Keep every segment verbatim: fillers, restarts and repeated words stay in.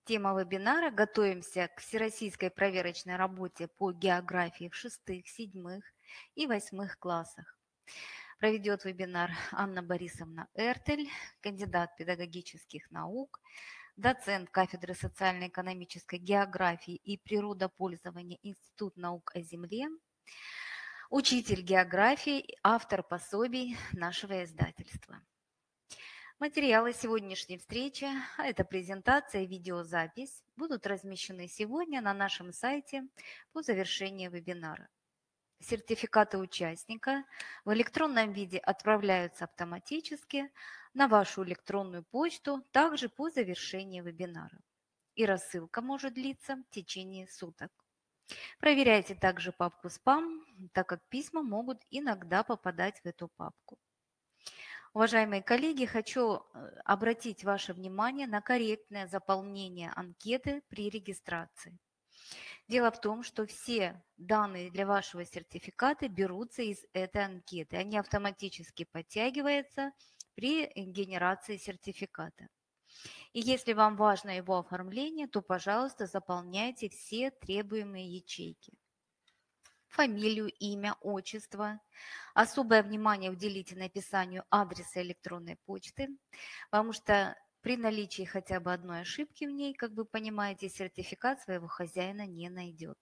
Тема вебинара «Готовимся к всероссийской проверочной работе по географии в шестых, седьмых и восьмых классах». Проведет вебинар Анна Борисовна Эртель, кандидат педагогических наук, доцент кафедры социально-экономической географии и природопользования Института наук о земле, учитель географии, автор пособий нашего издательства. Материалы сегодняшней встречи, а это презентация и видеозапись, будут размещены сегодня на нашем сайте по завершении вебинара. Сертификаты участника в электронном виде отправляются автоматически на вашу электронную почту также по завершении вебинара. И рассылка может длиться в течение суток. Проверяйте также папку «Спам», так как письма могут иногда попадать в эту папку. Уважаемые коллеги, хочу обратить ваше внимание на корректное заполнение анкеты при регистрации. Дело в том, что все данные для вашего сертификата берутся из этой анкеты. Они автоматически подтягиваются при генерации сертификата. И если вам важно его оформление, то, пожалуйста, заполняйте все требуемые ячейки. Фамилию, имя, отчество. Особое внимание уделите написанию адреса электронной почты, потому что при наличии хотя бы одной ошибки в ней, как вы понимаете, сертификат своего хозяина не найдет.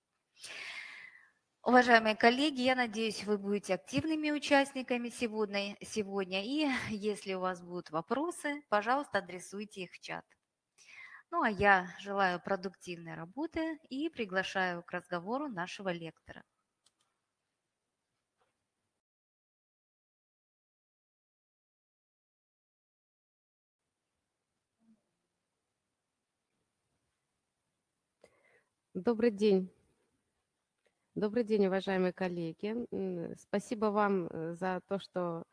Уважаемые коллеги, я надеюсь, вы будете активными участниками сегодня, сегодня. И если у вас будут вопросы, пожалуйста, адресуйте их в чат. Ну а я желаю продуктивной работы и приглашаю к разговору нашего лектора. Добрый день. Добрый день, уважаемые коллеги. Спасибо вам за то, что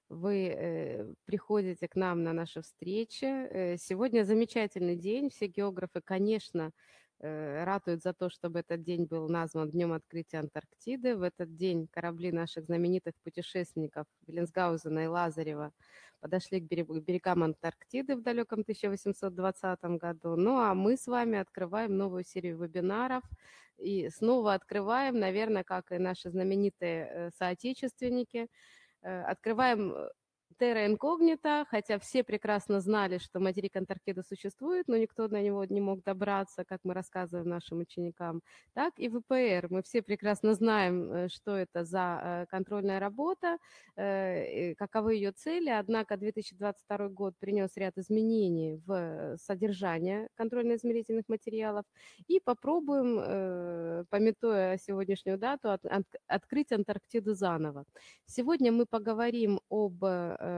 вы приходите к нам на наши встречи. Сегодня замечательный день. Все географы, конечно, ратуют за то, чтобы этот день был назван Днем открытия Антарктиды. В этот день корабли наших знаменитых путешественников Беллинсгаузена и Лазарева подошли к берегам Антарктиды в далеком тысяча восемьсот двадцатом году. Ну а мы с вами открываем новую серию вебинаров. И снова открываем, наверное, как и наши знаменитые соотечественники, открываем Terra Incognita, хотя все прекрасно знали, что материк Антарктида существует, но никто до него не мог добраться, как мы рассказываем нашим ученикам. Так и вэ пэ эр. Мы все прекрасно знаем, что это за контрольная работа, каковы ее цели, однако две тысячи двадцать второй год принес ряд изменений в содержание контрольно-измерительных материалов, и попробуем, памятуя сегодняшнюю дату, от, от, открыть Антарктиду заново. Сегодня мы поговорим об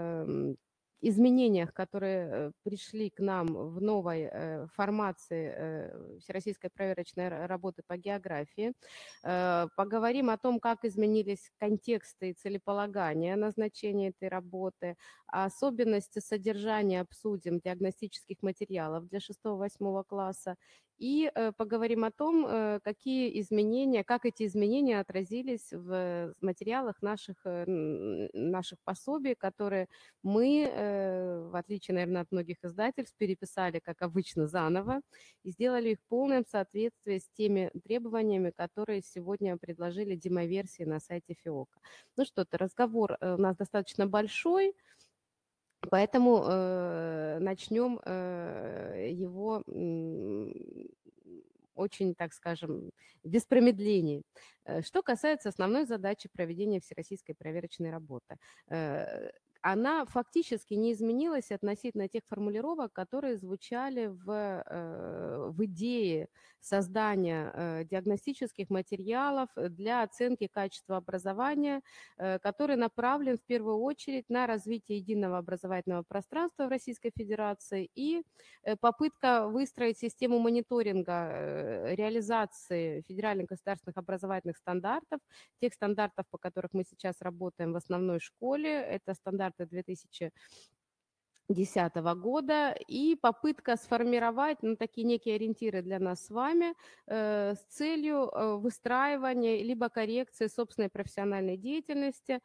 изменениях, которые пришли к нам в новой формации Всероссийской проверочной работы по географии. Поговорим о том, как изменились контексты и целеполагания назначения этой работы, особенности содержания обсудим диагностических материалов для шестого-восьмого класса, и поговорим о том, какие изменения, как эти изменения отразились в материалах наших, наших пособий, которые мы, в отличие, наверное, от многих издательств, переписали, как обычно, заново и сделали их в полном соответствии с теми требованиями, которые сегодня предложили демоверсии на сайте ФИОКа. Ну что-то, разговор у нас достаточно большой, поэтому э, начнем э, его э, очень, так скажем, без промедлений. Что касается основной задачи проведения всероссийской проверочной работы. Э, она фактически не изменилась относительно тех формулировок, которые звучали в, в идее создания диагностических материалов для оценки качества образования, который направлен в первую очередь на развитие единого образовательного пространства в Российской Федерации и попытка выстроить систему мониторинга реализации федеральных государственных образовательных стандартов, тех стандартов, по которым мы сейчас работаем в основной школе. Это стандарты две тысячи две тысячи десятого года, и попытка сформировать, ну, такие некие ориентиры для нас с вами э, с целью э, выстраивания либо коррекции собственной профессиональной деятельности,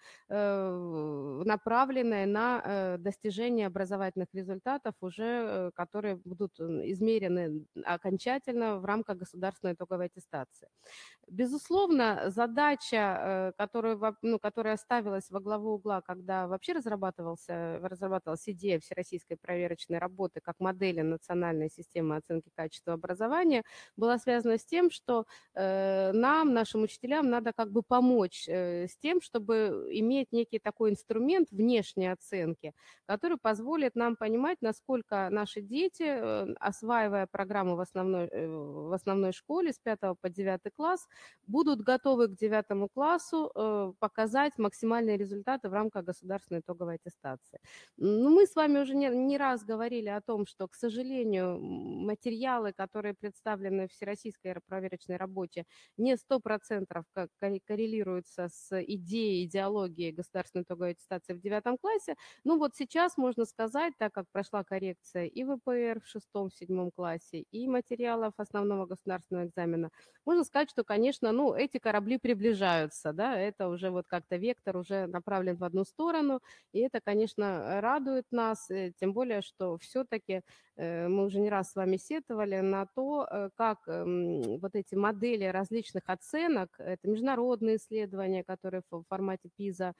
э, направленной на э, достижение образовательных результатов, уже э, которые будут м, измерены окончательно в рамках государственной итоговой аттестации. Безусловно, задача, э, которую, во- ну, которая ставилась во главу угла, когда вообще разрабатывался, разрабатывалась идея всероссийской проверочной работы как модели национальной системы оценки качества образования, была связана с тем, что э, нам, нашим учителям, надо как бы помочь э, с тем, чтобы иметь некий такой инструмент внешней оценки, который позволит нам понимать, насколько наши дети, э, осваивая программу в основной, э, в основной школе с пятого по девятый класс, будут готовы к девятому классу э, показать максимальные результаты в рамках государственной итоговой аттестации. Ну, мы с вами уже не, не раз говорили о том, что, к сожалению, м, материалы, которые представлены в всероссийской проверочной работе, не сто процентов как корре- коррелируются с идеей, идеологией государственной итоговой аттестации в девятом классе. Ну вот сейчас можно сказать, так как прошла коррекция и вэ пэ эр в шестом, седьмом классе, и материалов основного государственного экзамена, можно сказать, что, конечно, ну, эти корабли приближаются, да, это уже вот как-то вектор уже направлен в одну сторону, и это, конечно, радует нас, э, тем более, что все-таки мы уже не раз с вами сетовали на то, э, как эм, вот эти модели различных оценок, это международные исследования, которые в формате пиза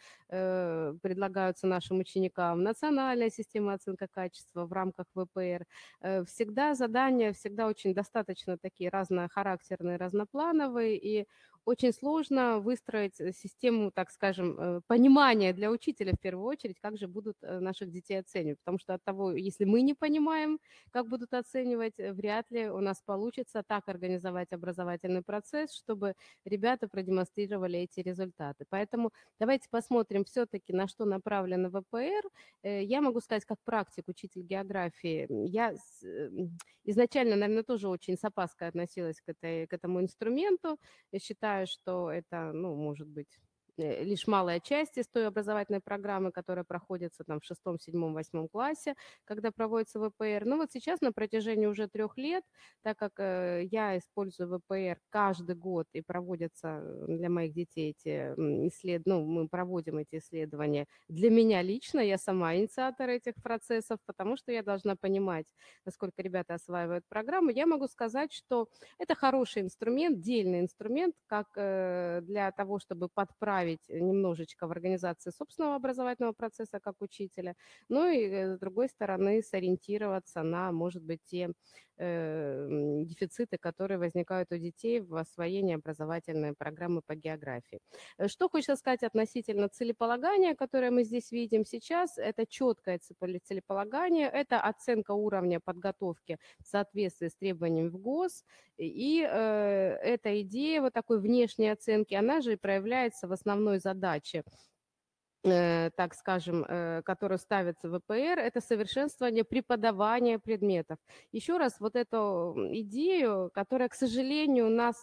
э, предлагаются нашим ученикам, национальная система оценки качества в рамках вэ пэ эр, э, всегда задания, всегда очень достаточно такие разнохарактерные, разноплановые, и очень сложно выстроить э, систему, так скажем, э, понимания для учителя в первую очередь, как же будут э, наших детей оценивать. Потому что от того, если мы не понимаем, как будут оценивать, э, вряд ли у нас получится так организовать образовательный процесс, чтобы ребята продемонстрировали эти результаты. Поэтому давайте посмотрим все-таки, на что направлено вэ пэ эр. Э, Я могу сказать, как практик, учитель географии, м, я с- э, м, изначально, наверное, тоже очень с опаской относилась к, этой, к этому инструменту. Я считаю, что это, ну, может быть, э, лишь малая часть из той образовательной программы, которая проходится там в шестом, седьмом, восьмом классе, когда проводится вэ пэ эр. Но вот сейчас на протяжении уже трех лет, так как э, я использую вэ пэ эр каждый год и проводятся э, для моих детей эти исследования, ну, мы проводим эти исследования. Для меня лично, я сама инициатор этих процессов, потому что я должна понимать, насколько ребята осваивают программу. Я могу сказать, что это хороший инструмент, дельный инструмент, как э, для того, чтобы подправить немножечко в организации собственного образовательного процесса как учителя, ну и, э, с другой стороны, сориентироваться на, может быть, те э, м, дефициты, которые возникают у детей в освоении образовательной программы по географии. Э, Что хочется сказать относительно целеполагания, которое мы здесь видим сейчас, это четкое цепо- целеполагание, это оценка уровня подготовки в соответствии с требованиями в ГОС, и э, эта идея вот такой внешней оценки, она же и проявляется в основной задаче, э, так скажем, э, которая ставится в вэ пэ эр, это совершенствование преподавания предметов. Еще раз, вот эту м, идею, которая, к сожалению, у нас,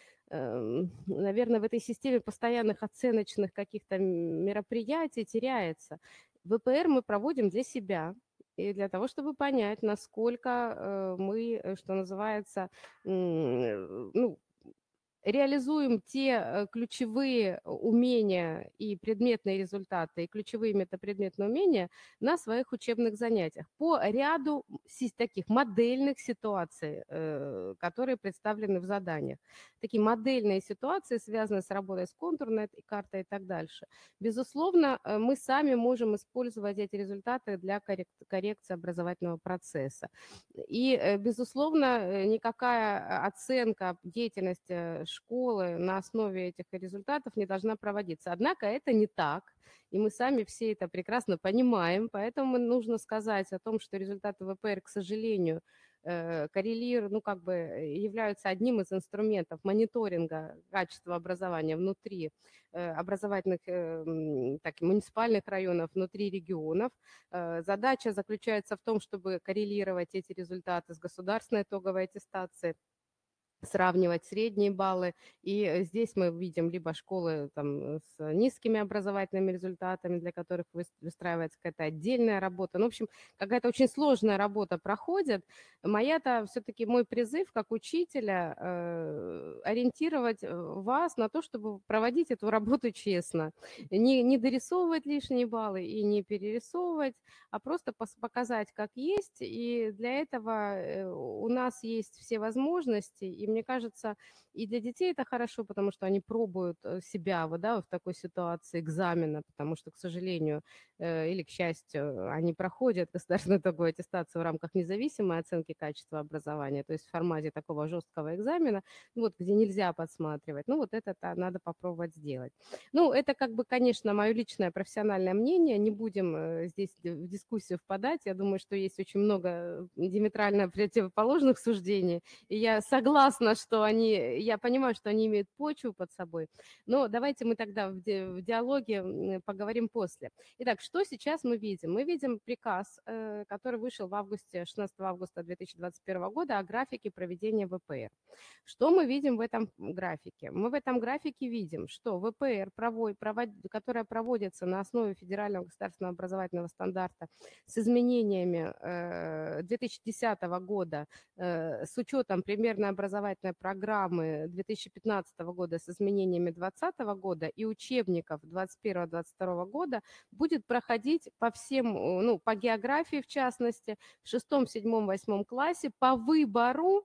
эм, наверное, в этой системе постоянных оценочных каких-то м, мероприятий теряется. вэ пэ эр мы проводим для себя, и для того, чтобы понять, насколько э, мы, э, что называется, м, э, ну, реализуем те э, ключевые умения и предметные результаты, и ключевые метапредметные умения на своих учебных занятиях по ряду си- таких модельных ситуаций, э, которые представлены в заданиях. Такие модельные ситуации, связанные с работой с контурной и картой и так дальше. Безусловно, э, мы сами можем использовать эти результаты для коррек- коррекции образовательного процесса. И, э, безусловно, э, никакая э, оценка деятельности школы на основе этих результатов не должна проводиться. Однако это не так, и мы сами все это прекрасно понимаем, поэтому нужно сказать о том, что результаты вэ пэ эр, к сожалению, э, коррелируют, ну, как бы э, являются одним из инструментов мониторинга качества образования внутри э, образовательных, э, м, так, муниципальных районов, внутри регионов. Э, Задача заключается в том, чтобы коррелировать эти результаты с государственной итоговой аттестацией. сравнивать средние баллы. И здесь мы видим либо школы там, с низкими образовательными результатами, для которых выстраивается какая-то отдельная работа. Ну, в общем, какая-то очень сложная работа проходит. Моя-то все-таки мой призыв как учителя э, ориентировать вас на то, чтобы проводить эту работу честно. Не, не дорисовывать лишние баллы и не перерисовывать, а просто пос- показать, как есть. И для этого у нас есть все возможности. И мне кажется, и для детей это хорошо, потому что они пробуют себя вот, да, в такой ситуации экзамена, потому что, к сожалению, э, или к счастью, они проходят государственную итоговую аттестацию в рамках независимой оценки качества образования, то есть в формате такого жесткого экзамена, вот, где нельзя подсматривать. Ну, вот это надо попробовать сделать. Ну, это как бы, конечно, мое личное профессиональное мнение, не будем здесь в дискуссию впадать. Я думаю, что есть очень много диаметрально противоположных суждений, и я согласна, что они, я понимаю, что они имеют почву под собой, но давайте мы тогда в, ди, в диалоге поговорим после. Итак, что сейчас мы видим? Мы видим приказ, который вышел в августе, шестнадцатого августа две тысячи двадцать первого года о графике проведения ВПР. Что мы видим в этом графике? Мы в этом графике видим, что ВПР, провод, провод, которая проводится на основе федерального государственного образовательного стандарта с изменениями э, две тысячи десятого года, э, с учетом примерной образовательной программы две тысячи пятнадцатого года с изменениями две тысячи двадцатого года и учебников двадцать первого двадцать второго года, будет проходить по всем, ну, по географии в частности, в шестом, седьмом, восьмом классе по выбору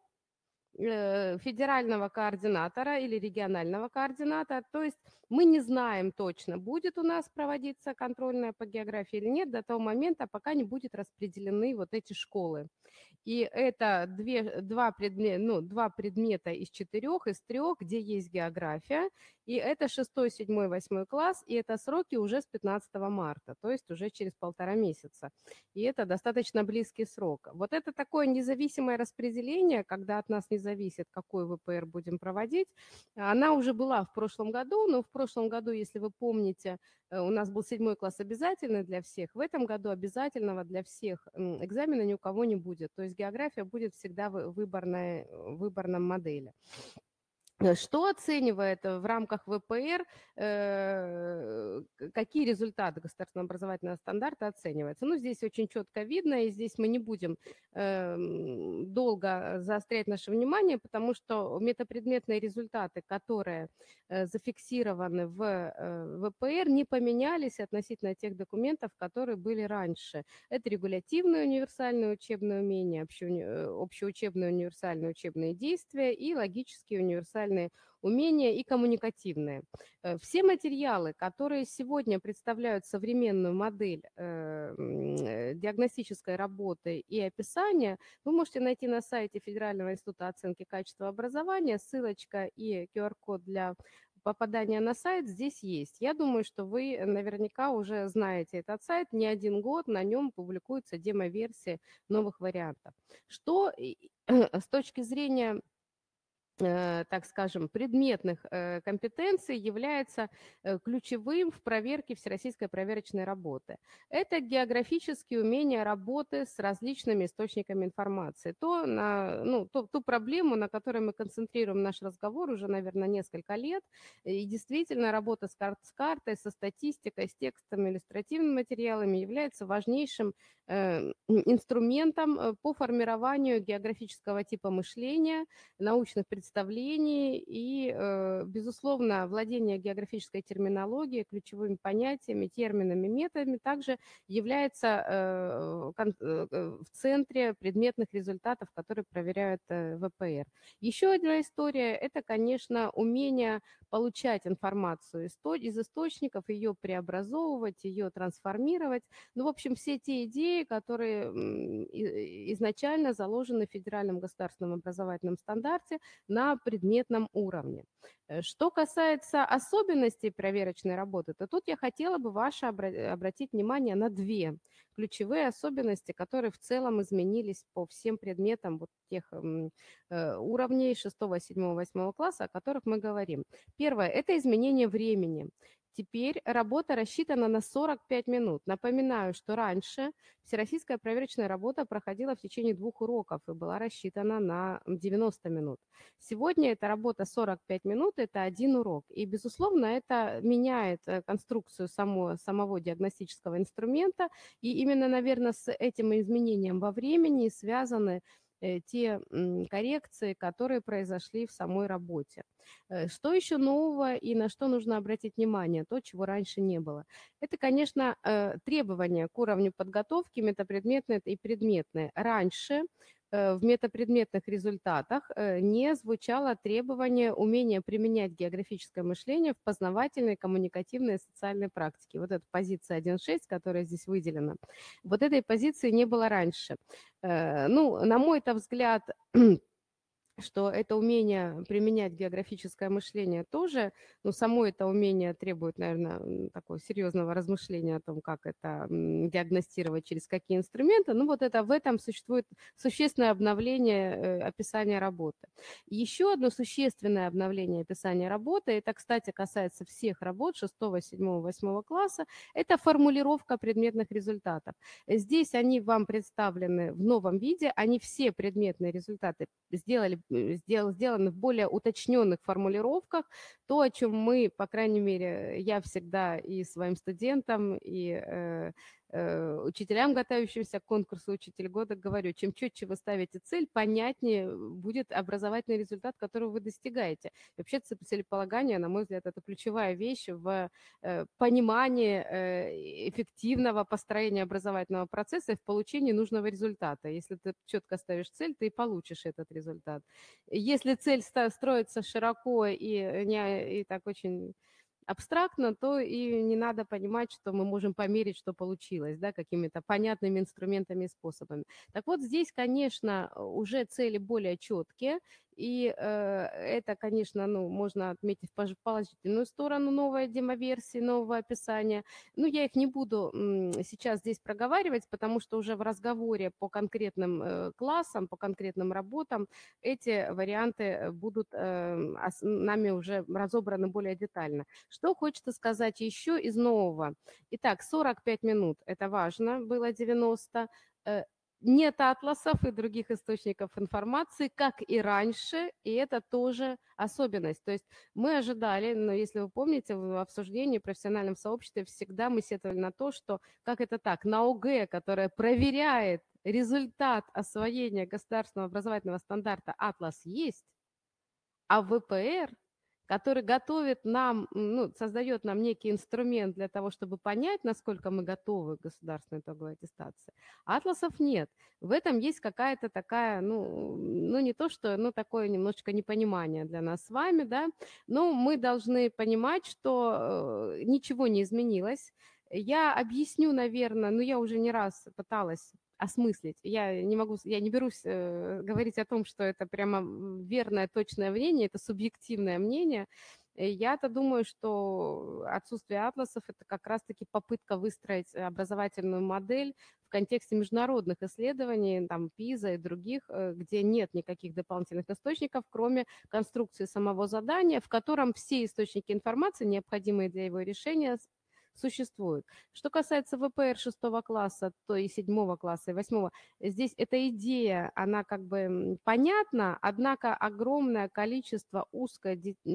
федерального координатора или регионального координатора. То есть мы не знаем точно, будет у нас проводиться контрольная по географии или нет до того момента, пока не будут распределены вот эти школы. И это две, два, предмета, ну, два предмета из четырех, из трех, где есть география. И это шестой, седьмой, восьмой класс, и это сроки уже с пятнадцатого марта, то есть уже через полтора месяца. И это достаточно близкий срок. Вот это такое независимое распределение, когда от нас не зависит, какой ВПР будем проводить, она уже была в прошлом году, но в прошлом году, если вы помните, у нас был седьмой класс обязательный для всех, в этом году обязательного для всех экзамена ни у кого не будет. То есть география будет всегда в выборной, выборном модели. Что оценивает в рамках ВПР, э, какие результаты государственного образовательного стандарта оцениваются? Ну, здесь очень четко видно, и здесь мы не будем э, долго заострять наше внимание, потому что метапредметные результаты, которые э, зафиксированы в э, ВПР, не поменялись относительно тех документов, которые были раньше. Это регулятивные универсальные учебные умения, общеучебные универсальные учебные действия и логические универсальные умения и коммуникативные. Все материалы, которые сегодня представляют современную модель э, диагностической работы и описания, вы можете найти на сайте Федерального института оценки качества образования. Ссылочка и ку ар-код для попадания на сайт здесь есть. Я думаю, что вы наверняка уже знаете этот сайт. Не один год на нем публикуются демо-версии новых вариантов. Что с точки зрения, так скажем, предметных компетенций является ключевым в проверке всероссийской проверочной работы. Это географические умения работы с различными источниками информации. То, на, ну, то, ту проблему, на которой мы концентрируем наш разговор уже, наверное, несколько лет. И действительно, работа с, кар- с картой, со статистикой, с текстами, иллюстративными материалами является важнейшим э, инструментом по формированию географического типа мышления, научных представлений, представлений и, безусловно, владение географической терминологией, ключевыми понятиями, терминами, методами также является в центре предметных результатов, которые проверяют ВПР. Еще одна история – это, конечно, умение получать информацию из источников, ее преобразовывать, ее трансформировать. Ну, в общем, все те идеи, которые изначально заложены в Федеральном государственном образовательном стандарте на предметном уровне. Что касается особенностей проверочной работы, то тут я хотела бы ваше обратить внимание на две ключевые особенности, которые в целом изменились по всем предметам вот тех уровней шестого, седьмого, восьмого класса, о которых мы говорим. Первое – это изменение времени. Теперь работа рассчитана на сорок пять минут. Напоминаю, что раньше всероссийская проверочная работа проходила в течение двух уроков и была рассчитана на девяносто минут. Сегодня эта работа сорок пять минут, это один урок. И, безусловно, это меняет э, конструкцию само, самого диагностического инструмента. И именно, наверное, с этим изменением во времени связаны э, те м, коррекции, которые произошли в самой работе. Э, Что еще нового и на что нужно обратить внимание, то, чего раньше не было? Это, конечно, э, требования к уровню подготовки метапредметные и предметные. Раньше э, в метапредметных результатах э, не звучало требование умения применять географическое мышление в познавательной, коммуникативной и социальной практике. Вот эта позиция один шесть, которая здесь выделена, вот этой позиции не было раньше. Э, Ну, на мой-то взгляд, что это умение применять географическое мышление тоже, ну, само это умение требует, наверное, такого серьезного размышления о том, как это м, диагностировать, через какие инструменты. Ну, вот это в этом существует существенное обновление э, описания работы. Еще одно существенное обновление описания работы, это, кстати, касается всех работ шестого, седьмого, восьмого класса, это формулировка предметных результатов. Здесь они вам представлены в новом виде, они все предметные результаты сделали, сделал, сделаны в более уточненных формулировках. То, о чем мы, по крайней мере, я всегда и своим студентам, и э, э, учителям, готовящимся к конкурсу «Учитель года», говорю, чем четче вы ставите цель, понятнее будет образовательный результат, которого вы достигаете. И вообще целеполагание, на мой взгляд, это ключевая вещь в э, понимании э, эффективного построения образовательного процесса и в получении нужного результата. Если ты четко ставишь цель, ты и получишь этот результат. Если цель строится широко и, не, и так очень абстрактно, то и не надо понимать, что мы можем померить, что получилось, да, какими-то понятными инструментами и способами. Так вот, здесь, конечно, уже цели более четкие, и э, это, конечно, ну, можно отметить положительную сторону новой демоверсии, нового описания. Но я их не буду м, сейчас здесь проговаривать, потому что уже в разговоре по конкретным э, классам, по конкретным работам эти варианты будут э, ос- нами уже разобраны более детально. Что хочется сказать еще из нового? Итак, сорок пять минут, это важно, было девяносто. Э, Нет атласов и других источников информации, как и раньше, и это тоже особенность. То есть мы ожидали, но если вы помните, в обсуждении в профессиональном сообществе всегда мы сетовали на то, что как это так, на ОГЭ, которая проверяет результат освоения государственного образовательного стандарта, атлас есть, а ВПР, который готовит нам, ну, создает нам некий инструмент для того, чтобы понять, насколько мы готовы к государственной итоговой аттестации, атласов нет. В этом есть какая-то такая, ну, ну не то, что, ну, такое немножечко непонимание для нас с вами, да, но мы должны понимать, что э, ничего не изменилось. Я объясню, наверное, ну, я уже не раз пыталась осмыслить. Я не могу, я не берусь э, говорить о том, что это прямо верное, точное мнение, это субъективное мнение. Э, Я-то думаю, что отсутствие атласов – это как раз-таки попытка выстроить образовательную модель в контексте международных исследований, там, пиза и других, э, где нет никаких дополнительных источников, кроме конструкции самого задания, в котором все источники информации, необходимые для его решения, существуют. Что касается ВПР шестого класса, то и седьмого класса, и восьмого, здесь эта идея, она как бы понятна, однако огромное количество узко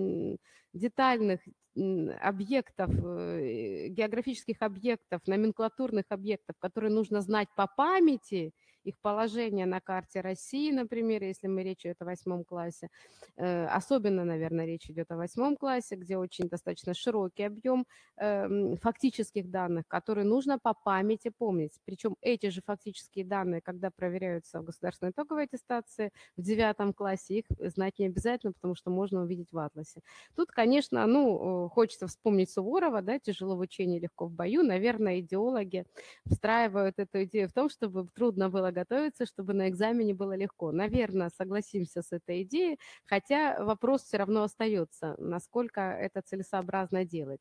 детальных объектов, э, географических объектов, номенклатурных объектов, которые нужно знать по памяти, их положение на карте России, например, если мы речь идет о восьмом классе. Э, Особенно, наверное, речь идет о восьмом классе, где очень достаточно широкий объем э, фактических данных, которые нужно по памяти помнить. Причем эти же фактические данные, когда проверяются в государственной итоговой аттестации в девятом классе, их знать не обязательно, потому что можно увидеть в атласе. Тут, конечно, ну, хочется вспомнить Суворова, да, тяжело в учении, легко в бою. Наверное, идеологи встраивают эту идею в том, чтобы трудно было готовиться, чтобы на экзамене было легко. Наверное, согласимся с этой идеей, хотя вопрос все равно остается, насколько это целесообразно делать.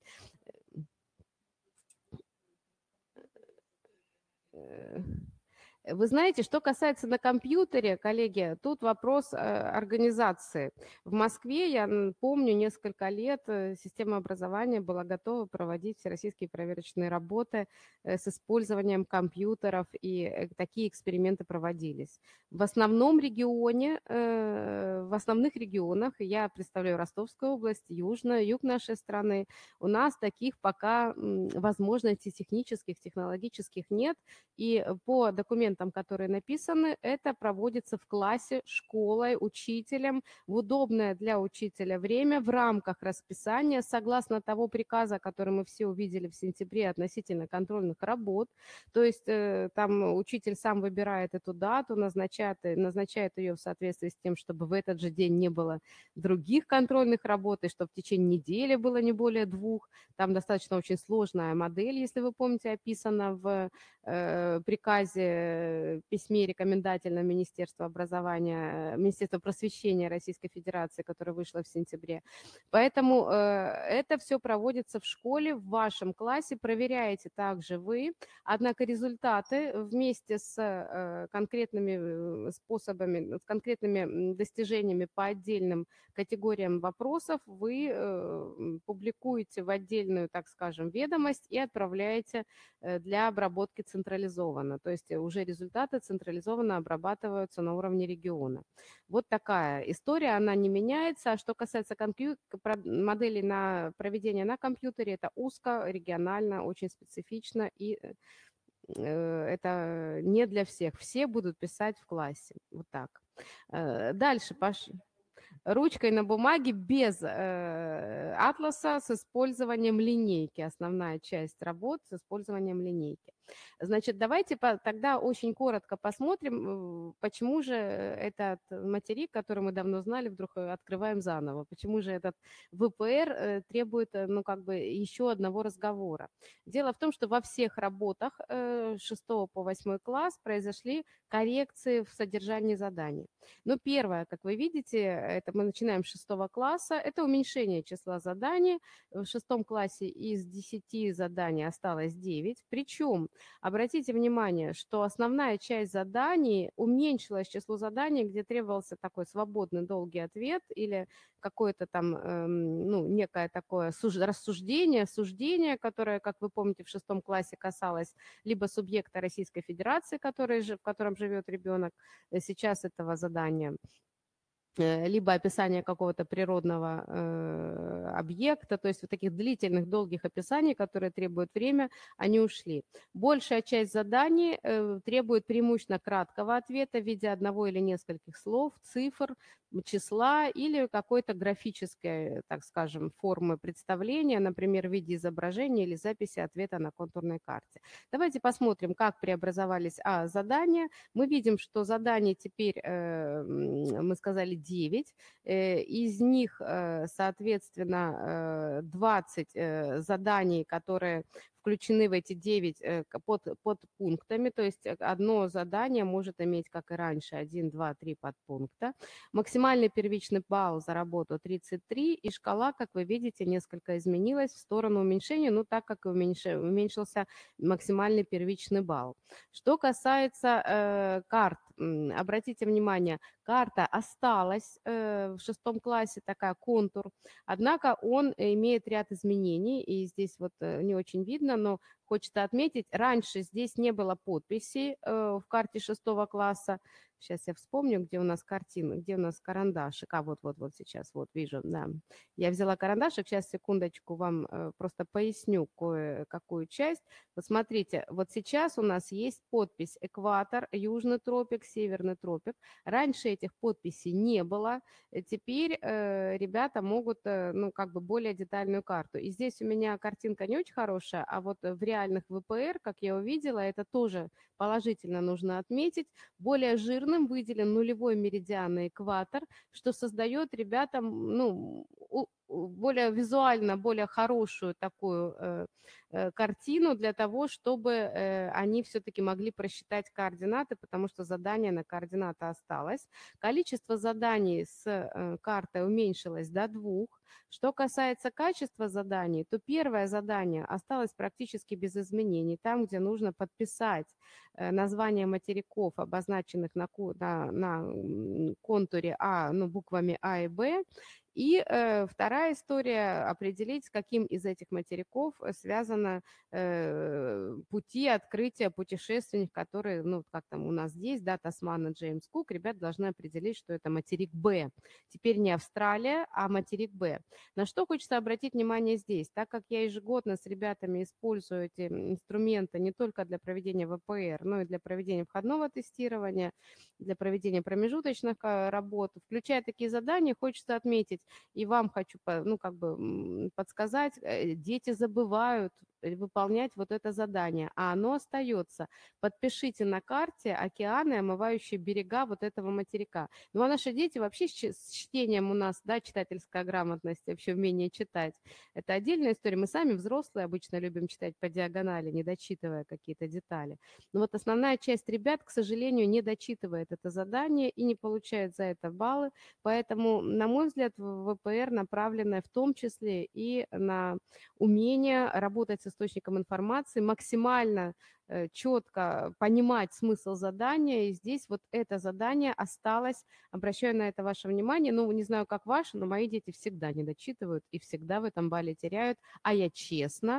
Вы знаете, что касается на компьютере, коллеги, тут вопрос э, организации. В Москве, я н- помню, несколько лет э, система образования была готова проводить всероссийские проверочные работы э, с использованием компьютеров, и э, такие эксперименты проводились. В основном регионе, э, в основных регионах, я представляю Ростовскую область, Южная, юг нашей страны, у нас таких пока м, возможностей технических, технологических нет, и э, по документам, которые написаны, это проводится в классе, школой, учителем в удобное для учителя время в рамках расписания, согласно того приказа, который мы все увидели в сентябре относительно контрольных работ. То есть э, там учитель сам выбирает эту дату, назначает, э, назначает ее в соответствии с тем, чтобы в этот же день не было других контрольных работ, и чтобы в течение недели было не более двух. Там достаточно очень сложная модель, если вы помните, описана в э, приказе, э, письме рекомендательном Министерства образования, э, Министерства просвещения Российской Федерации, которое вышло в сентябре. Поэтому э, это все проводится в школе, в вашем классе, проверяете также вы, однако результаты вместе с э, конкретными э, способами, с конкретными м, достижениями по отдельным категориям вопросов вы э, м, публикуете в отдельную, так скажем, ведомость и отправляете э, для обработки централизованно. То есть э, уже результаты централизованно обрабатываются на уровне региона. Вот такая история, она не меняется. А что касается компью- про- моделей на проведение на компьютере, это узко, регионально, очень специфично, и э, э, это не для всех. Все будут писать в классе. Вот так. Э, Дальше пошли. Ручкой на бумаге без э, атласа с использованием линейки. Основная часть работ с использованием линейки. Значит, давайте по, тогда очень коротко посмотрим, э, почему же этот материк, который мы давно знали, вдруг э, открываем заново. Почему же этот вэ пэ эр э, требует, э, ну, как бы еще одного разговора. Дело в том, что во всех работах э, шестого по восьмой класс произошли коррекции в содержании заданий. Ну, первое, как вы видите, это мы начинаем с шестого класса, это уменьшение числа заданий. В шестом классе из десяти заданий осталось девять. Причем, обратите внимание, что основная часть заданий уменьшилось число заданий, где требовался такой свободный долгий ответ или какое-то там, эм, ну, некое такое суж- рассуждение, суждение, которое, как вы помните, в шестом классе касалось либо субъекта Российской Федерации, который, жи- в котором живет ребенок, э, сейчас этого задания, э, либо описание какого-то природного э, объекта, то есть вот таких длительных, долгих описаний, которые требуют время, они ушли. Большая часть заданий э, требует преимущественно краткого ответа в виде одного или нескольких слов, цифр, числа или какой-то графической, так скажем, формы представления, например, в виде изображения или записи ответа на контурной карте. Давайте посмотрим, как преобразовались а, задания. Мы видим, что заданий теперь, э, м, мы сказали, девять. Э, Из них, э, соответственно, э, двадцать э, заданий, которые включены в эти девять э, к- под, под пунктами, то есть э, одно задание может иметь, как и раньше, один, два, три подпункта. Максимальный первичный балл за работу тридцать три, и шкала, как вы видите, несколько изменилась в сторону уменьшения, ну, так как и уменьш- уменьшился максимальный первичный балл. Что касается э, карт, м, обратите внимание, карта осталась э, в шестом классе, такая контур, однако он имеет ряд изменений, и здесь вот э, не очень видно, но хочется отметить, раньше здесь не было подписи э, в карте шестого класса. Сейчас я вспомню, где у нас картина, где у нас карандашик. А вот, вот, вот сейчас, вот вижу, да. Я взяла карандашик, сейчас, секундочку, вам э, просто поясню кое-какую часть. Вот смотрите, вот сейчас у нас есть подпись «Экватор», «Южный тропик», «Северный тропик». Раньше этих подписей не было. Э, Теперь э, ребята могут, э, ну, как бы более детальную карту. И здесь у меня картинка не очень хорошая, а вот в реальных вэ пэ эр, как я увидела, это тоже положительно нужно отметить. Более жирным выделен нулевой меридиан и экватор, что создает ребятам, ну, у- более визуально, более хорошую такую э, э, картину для того, чтобы э, они все-таки могли просчитать координаты, потому что задание на координаты осталось. Количество заданий с э, картой уменьшилось до двух. Что касается качества заданий, то первое задание осталось практически без изменений. Там, где нужно подписать э, название материков, обозначенных на, на, на контуре А, ну, буквами А и Б. И э, вторая история – определить, с каким из этих материков связаны э, пути открытия путешественников, которые, ну, как там у нас здесь, да, Тасман и Джеймс Кук, ребята должны определить, что это материк Б. Теперь не Австралия, а материк Б. На что хочется обратить внимание здесь? Так как я ежегодно с ребятами использую эти инструменты не только для проведения вэ пэ эр, но и для проведения входного тестирования, для проведения промежуточных работ, включая такие задания, хочется отметить, и вам хочу, ну, как бы подсказать, дети забывают выполнять вот это задание, а оно остается. Подпишите на карте океаны, омывающие берега вот этого материка. Ну, а наши дети вообще с чтением у нас, да, читательская грамотность, вообще умение читать, это отдельная история. Мы сами, взрослые, обычно любим читать по диагонали, не дочитывая какие-то детали. Но вот основная часть ребят, к сожалению, не дочитывает это задание и не получает за это баллы. Поэтому, на мой взгляд, вэ пэ эр направленное в том числе и на умение работать с источником информации, максимально четко понимать смысл задания. И здесь вот это задание осталось. Обращаю на это ваше внимание. Ну, не знаю, как ваше, но мои дети всегда не дочитывают и всегда в этом балле теряют. А я честно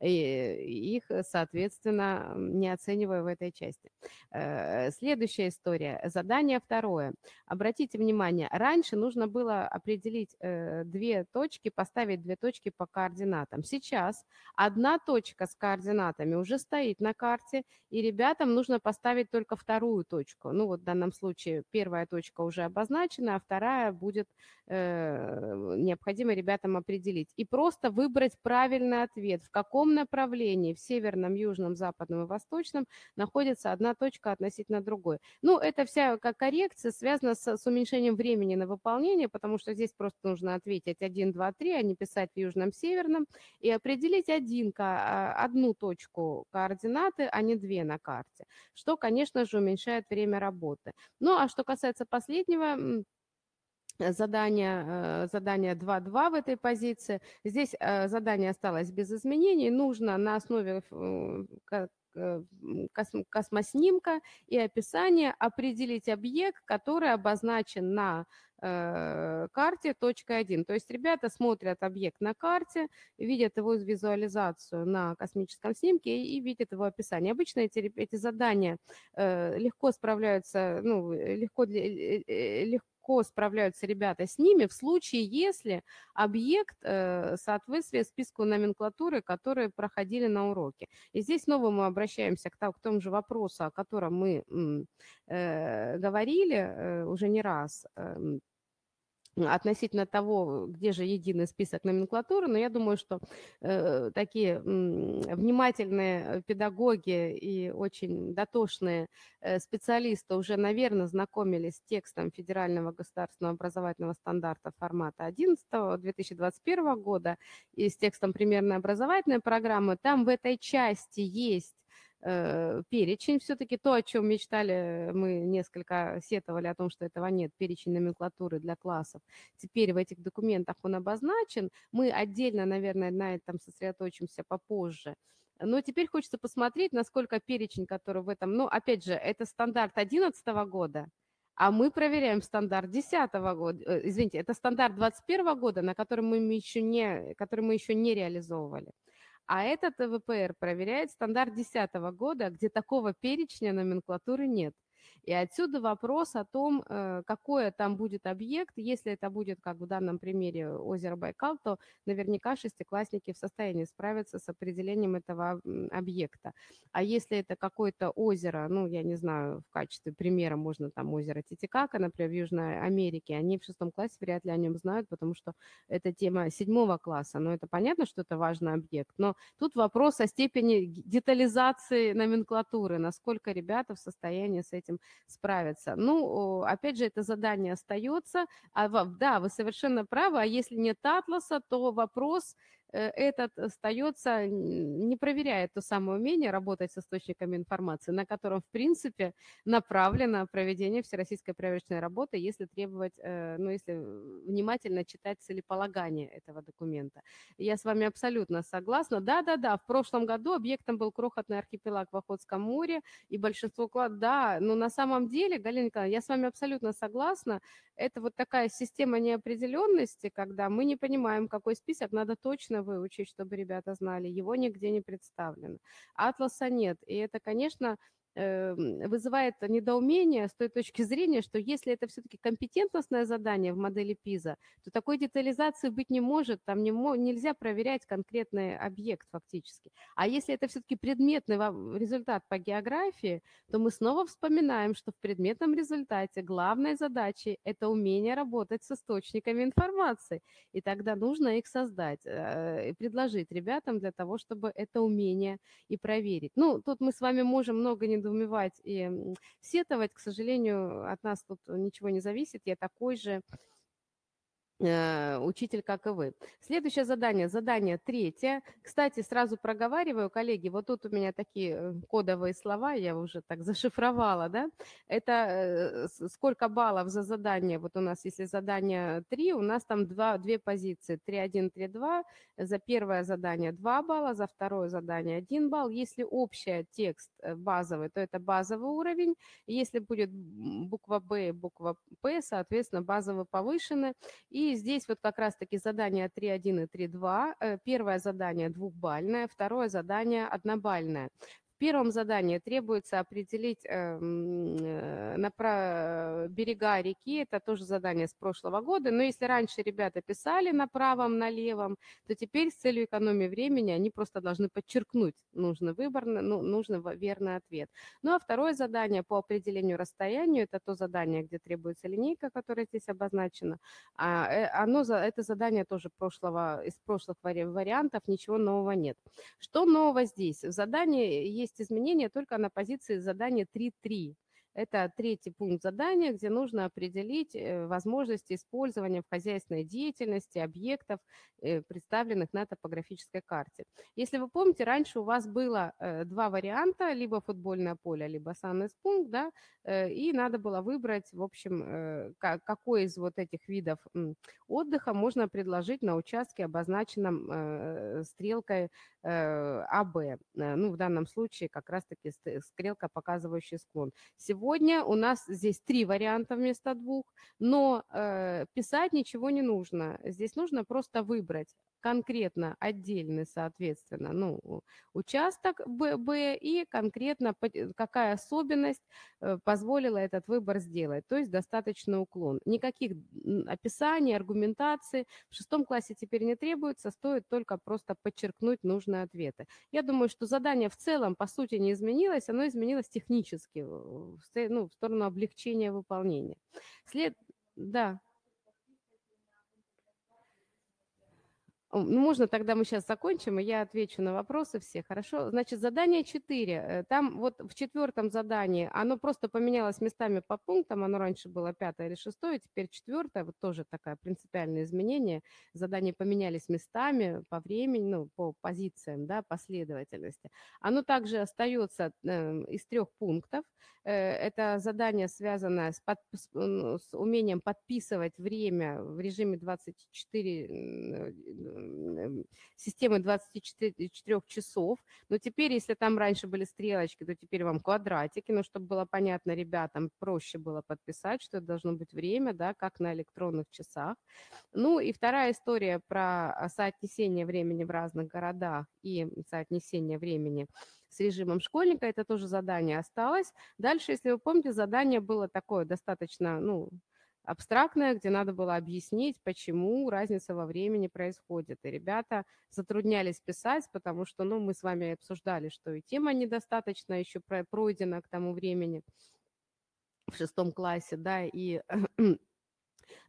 их, соответственно, не оцениваю в этой части. Следующая история. Задание второе. Обратите внимание, раньше нужно было определить две точки, поставить две точки по координатам. Сейчас одна точка с координатами уже стоит на карте, и ребятам нужно поставить только вторую точку. Ну вот в данном случае первая точка уже обозначена, а вторая будет э, необходимо ребятам определить. И просто выбрать правильный ответ, в каком направлении, в северном, южном, западном и восточном, находится одна точка относительно другой. Ну, это вся как коррекция связана с, с уменьшением времени на выполнение, потому что здесь просто нужно ответить один, два, три, а не писать в южном, северном, и определить один, одну точку координаты, а не две на карте, что, конечно же, уменьшает время работы. Ну, а что касается последнего задания, задание два два в этой позиции, здесь задание осталось без изменений, нужно на основе космоснимка и описания определить объект, который обозначен на карте точка один. То есть ребята смотрят объект на карте, видят его визуализацию на космическом снимке и видят его описание. Обычно эти, эти задания легко справляются, ну, легко, легко легко справляются ребята с ними в случае, если объект э, соответствует списку номенклатуры, которые проходили на уроке. И здесь снова мы обращаемся к, к тому же вопросу, о котором мы э, говорили э, уже не раз, э, относительно того, где же единый список номенклатуры, но я думаю, что э, такие м, внимательные педагоги и очень дотошные э, специалисты уже, наверное, знакомились с текстом федерального государственного образовательного стандарта формата одиннадцатого две тысячи двадцать первого года и с текстом примерной образовательной программы. Там в этой части есть перечень, все-таки то, о чем мечтали, мы несколько сетовали о том, что этого нет, перечень номенклатуры для классов. Теперь в этих документах он обозначен. Мы отдельно, наверное, на этом сосредоточимся попозже. Но теперь хочется посмотреть, насколько перечень, который в этом... Ну, опять же, это стандарт одиннадцатого года, а мы проверяем стандарт десятого года. Извините, это стандарт двадцать первого года, на котором мы еще не, который мы еще не реализовывали. А этот вэ пэ эр проверяет стандарт две тысячи десятого года, где такого перечня номенклатуры нет. И отсюда вопрос о том, какой там будет объект. Если это будет, как в данном примере, озеро Байкал, то наверняка шестиклассники в состоянии справиться с определением этого объекта. А если это какое-то озеро, ну, я не знаю, в качестве примера можно там озеро Титикака, например, в Южной Америке, они в шестом классе вряд ли о нем знают, потому что это тема седьмого класса. Но это понятно, что это важный объект. Но тут вопрос о степени детализации номенклатуры, насколько ребята в состоянии с этим справиться. Ну, опять же, это задание остается. А, да, вы совершенно правы, а если нет атласа, то вопрос этот остается, не проверяет то самое умение работать с источниками информации, на котором, в принципе, направлено проведение всероссийской проверочной работы, если требовать, ну, если внимательно читать целеполагание этого документа. Я с вами абсолютно согласна. Да-да-да, в прошлом году объектом был крохотный архипелаг в Охотском море, и большинство клад, да, но на самом деле, Галина Николаевна, я с вами абсолютно согласна, это вот такая система неопределенности, когда мы не понимаем, какой список надо точно выучить, чтобы ребята знали, его нигде не представлено. Атласа нет, и это, конечно, вызывает недоумение с той точки зрения, что если это все-таки компетентностное задание в модели пиза, то такой детализации быть не может, там не, нельзя проверять конкретный объект фактически. А если это все-таки предметный результат по географии, то мы снова вспоминаем, что в предметном результате главной задачей это умение работать с источниками информации. И тогда нужно их создать и предложить ребятам для того, чтобы это умение и проверить. Ну, тут мы с вами можем много не недоумевать и сетовать, к сожалению, от нас тут ничего не зависит. Я такой же учитель, как и вы. Следующее задание, задание третье. Кстати, сразу проговариваю, коллеги, вот тут у меня такие кодовые слова, я уже так зашифровала, да. Это сколько баллов за задание, вот у нас, если задание три, у нас там два, две позиции, три один, три два. За первое задание два балла, за второе задание один балл. Если общий текст базовый, то это базовый уровень. Если будет буква Б и буква П, соответственно, базовый повышенный. И здесь вот как раз-таки задание три один и три два. Первое задание двухбальное, второе задание однобальное. В первом задании требуется определить э, направ... берега реки, это тоже задание с прошлого года, но если раньше ребята писали на правом, на левом, то теперь с целью экономии времени они просто должны подчеркнуть нужный выбор, ну, нужный верный ответ. Ну а второе задание по определению расстояния, это то задание, где требуется линейка, которая здесь обозначена, а оно, это задание тоже прошлого, из прошлых вариантов, ничего нового нет. Что нового здесь? В задании есть изменения только на позиции задания три три. Это третий пункт задания, где нужно определить возможности использования в хозяйственной деятельности объектов, представленных на топографической карте. Если вы помните, раньше у вас было два варианта, либо футбольное поле, либо санэспункт, да, и надо было выбрать, в общем, какой из вот этих видов отдыха можно предложить на участке, обозначенном стрелкой АБ. Ну, в данном случае как раз-таки стрелка, показывающая склон. Сегодня у нас здесь три варианта вместо двух, но э, писать ничего не нужно. Здесь нужно просто выбрать конкретно отдельный, соответственно, ну, участок Б, Б и конкретно какая особенность позволила этот выбор сделать, то есть достаточный уклон. Никаких описаний, аргументаций в шестом классе теперь не требуется, стоит только просто подчеркнуть нужные ответы. Я думаю, что задание в целом, по сути, не изменилось, оно изменилось технически, ну, в сторону облегчения выполнения. След... Да. Ну, можно тогда мы сейчас закончим, и я отвечу на вопросы все, хорошо? Значит, задание четыре. Там вот в четвертом задании, оно просто поменялось местами по пунктам, оно раньше было пятое или шестое, теперь четвертое, вот тоже такое принципиальное изменение. Задания поменялись местами по времени, ну, по позициям, да, последовательности. Оно также остается э, из трех пунктов. Э, это задание, связанное с, под, с, с умением подписывать время в режиме двадцать четыре системы двадцати четырёх часов, но теперь, если там раньше были стрелочки, то теперь вам квадратики, но чтобы было понятно ребятам, проще было подписать, что это должно быть время, да, как на электронных часах. Ну и вторая история про соотнесение времени в разных городах и соотнесение времени с режимом школьника, это тоже задание осталось. Дальше, если вы помните, задание было такое достаточно, ну, абстрактное, где надо было объяснить, почему разница во времени происходит. И ребята затруднялись писать, потому что, ну, мы с вами обсуждали, что и тема недостаточно еще пройдена к тому времени в шестом классе, да, и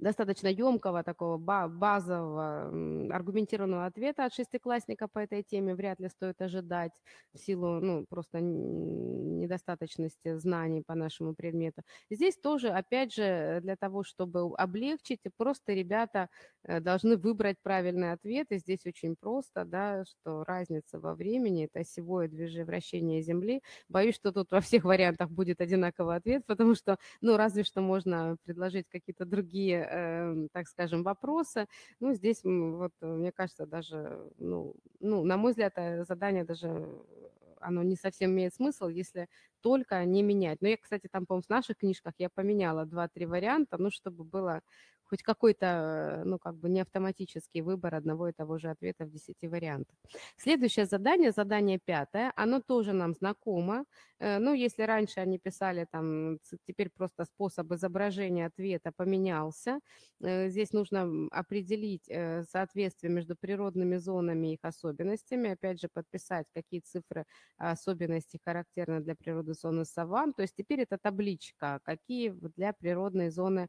достаточно емкого, такого базового, аргументированного ответа от шестиклассника по этой теме вряд ли стоит ожидать в силу, ну, просто недостаточности знаний по нашему предмету. Здесь тоже, опять же, для того, чтобы облегчить, просто ребята должны выбрать правильный ответ, и здесь очень просто, да, что разница во времени – это осевое движение, вращение Земли. Боюсь, что тут во всех вариантах будет одинаковый ответ, потому что, ну, разве что можно предложить какие-то другие, э, так скажем, вопросы. Ну, здесь, вот, мне кажется, даже, ну, ну, на мой взгляд, задание даже, оно не совсем имеет смысл, если только не менять. Но я, кстати, там, по-моему, в наших книжках я поменяла два-три варианта, ну, чтобы было хоть какой-то, ну, как бы не автоматический выбор одного и того же ответа в десяти вариантах. Следующее задание, задание пятое, оно тоже нам знакомо. Ну, если раньше они писали там, теперь просто способ изображения ответа поменялся. Здесь нужно определить соответствие между природными зонами и их особенностями. Опять же, подписать, какие цифры особенности характерны для природной зоны саван. То есть теперь это табличка, какие для природной зоны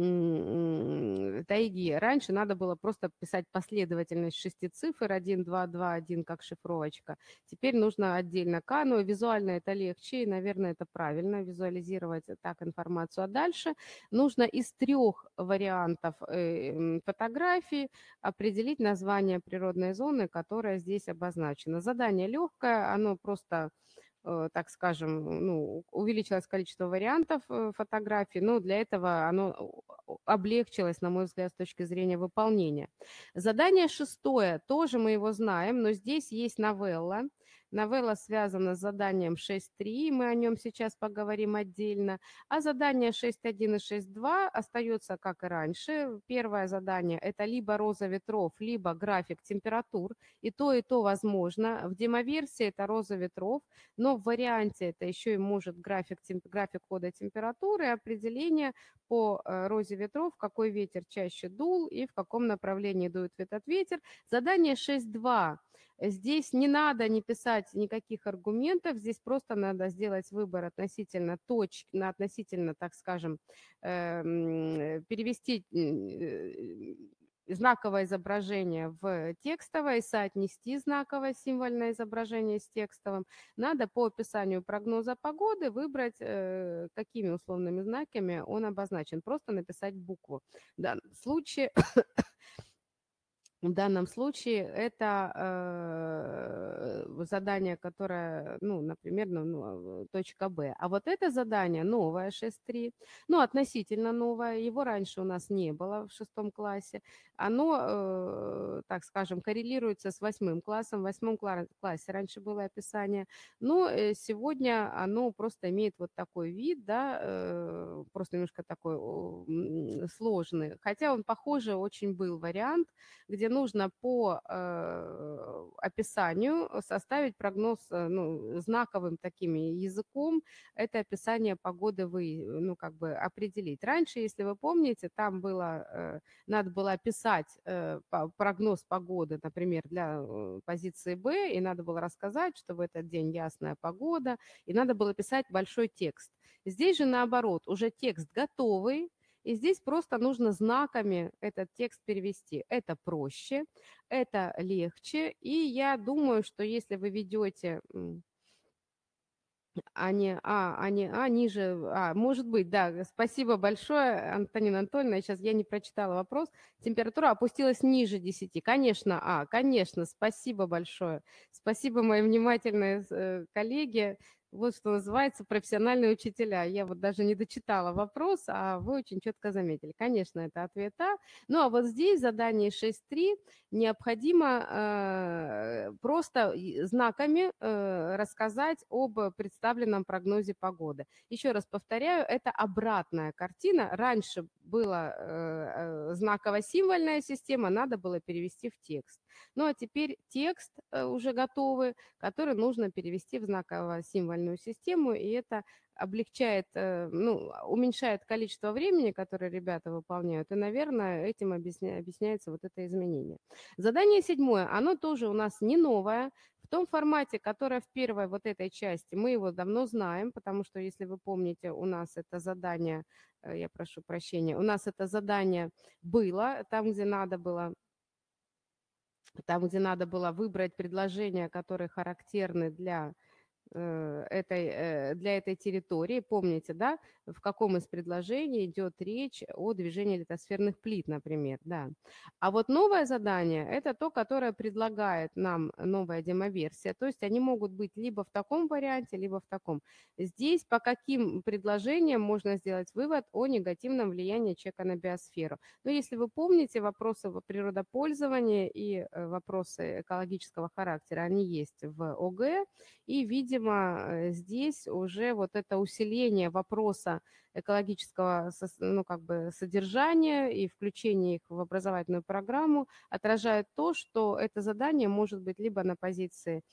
тайги. Раньше надо было просто писать последовательность шести цифр, один, два, два, один, как шифровочка. Теперь нужно отдельно К, но визуально это легче, и, наверное, это правильно, визуализировать так информацию. А дальше нужно из трех вариантов фотографий определить название природной зоны, которая здесь обозначена. Задание легкое, оно просто, так скажем, ну, увеличилось количество вариантов фотографий, но для этого оно облегчилось, на мой взгляд, с точки зрения выполнения. Задание шестое, тоже мы его знаем, но здесь есть новелла. Новелла связана с заданием шесть три, мы о нем сейчас поговорим отдельно, а задание шесть один и шесть два остается как и раньше. Первое задание – это либо роза ветров, либо график температур, и то, и то возможно. В демоверсии это роза ветров, но в варианте это еще и может график, график хода температуры, определение по розе ветров, какой ветер чаще дул и в каком направлении дует этот ветер. Задание шесть два. Здесь не надо не писать никаких аргументов, здесь просто надо сделать выбор относительно точки, относительно, так скажем, перевести знаковое изображение в текстовое и соотнести знаковое символьное изображение с текстовым. Надо по описанию прогноза погоды выбрать, какими условными знаками он обозначен. Просто написать букву. В данном случае... В данном случае это э, задание, которое, ну, например, ну, точка Б. А вот это задание новое, шесть три, ну, относительно новое, его раньше у нас не было в шестом классе. Оно, э, так скажем, коррелируется с восьмым классом. В восьмом классе раньше было описание, но сегодня оно просто имеет вот такой вид, да, э, просто немножко такой э, сложный. Хотя он, похоже, очень был вариант, где нужно по э, описанию составить прогноз, ну, знаковым таким языком, это описание погоды вы, ну, как бы определить. Раньше, если вы помните, там было, э, надо было описать э, прогноз погоды, например, для позиции Б, и надо было рассказать, что в этот день ясная погода, и надо было писать большой текст. Здесь же наоборот, уже текст готовый, и здесь просто нужно знаками этот текст перевести. Это проще, это легче. И я думаю, что если вы ведете... А не А, а не А, ниже А, может быть, да. Спасибо большое, Антонина Анатольевна. Сейчас я не прочитала вопрос. Температура опустилась ниже десяти. Конечно, А, конечно, спасибо большое. Спасибо, мои внимательные коллеги. Вот что называется профессиональные учителя. Я вот даже не дочитала вопрос, а вы очень четко заметили. Конечно, это ответ А. Ну, а вот здесь в задании шесть три необходимо э, просто знаками э, рассказать об представленном прогнозе погоды. Еще раз повторяю, это обратная картина. Раньше была э, знаково-символьная система, надо было перевести в текст. Ну, а теперь текст э, уже готовый, который нужно перевести в знаково-символьную систему, и это облегчает, ну, уменьшает количество времени, которое ребята выполняют, и, наверное, этим объясня, объясняется вот это изменение. Задание седьмое, оно тоже у нас не новое. том формате, которое в первой вот этой части, мы его давно знаем, потому что, если вы помните, у нас это задание, я прошу прощения, у нас это задание было, там, где надо было там, где надо было выбрать предложения, которые характерны для этой, для этой территории. Помните, да, в каком из предложений идет речь о движении литосферных плит, например, да. А вот новое задание – это то, которое предлагает нам новая демоверсия, то есть они могут быть либо в таком варианте, либо в таком. Здесь по каким предложениям можно сделать вывод о негативном влиянии ЧЭКа на биосферу. Но если вы помните, вопросы природопользования и вопросы экологического характера, они есть в ОГЭ, и, видимо, здесь уже вот это усиление вопроса экологического, ну, как бы содержания и включение их в образовательную программу отражает то, что это задание может быть либо на позиции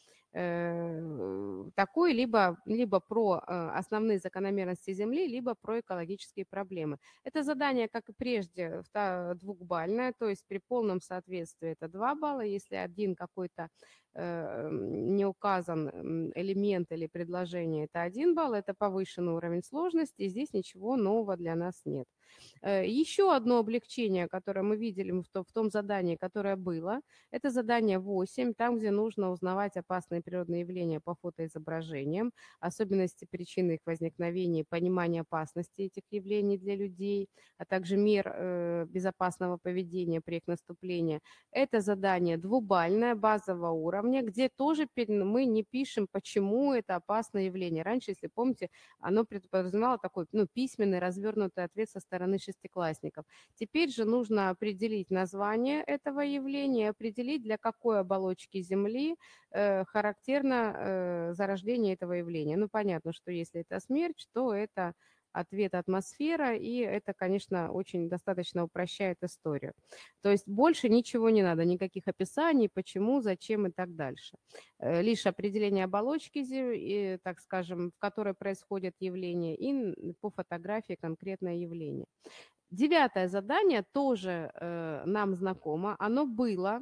э, такой, либо, либо про э, основные закономерности Земли, либо про экологические проблемы. Это задание, как и прежде, двухбалльное, то есть при полном соответствии это два балла, если один какой-то э, не указан элемент или предложение, это один балл, это повышенный уровень сложности, и здесь ничего нового для нас нет. Еще одно облегчение, которое мы видели в том, в том задании, которое было, это задание восемь, там, где нужно узнавать опасные природные явления по фотоизображениям, особенности причины их возникновения, понимание опасности этих явлений для людей, а также мер э, безопасного поведения при их наступлении. Это задание двубальное, базового уровня, где тоже мы не пишем, почему это опасное явление. Раньше, если помните, оно подразумевало такой, ну, письменный, развернутый ответ со стороны шестиклассников. Теперь же нужно определить название этого явления, определить, для какой оболочки Земли э, характерно э, зарождение этого явления. Ну, понятно, что если это смерч, то это ответ атмосфера, и это, конечно, очень достаточно упрощает историю. То есть больше ничего не надо, никаких описаний, почему, зачем и так дальше. Лишь определение оболочки, и, так скажем, в которой происходит явление, и по фотографии конкретное явление. Девятое задание тоже э, нам знакомо, оно было,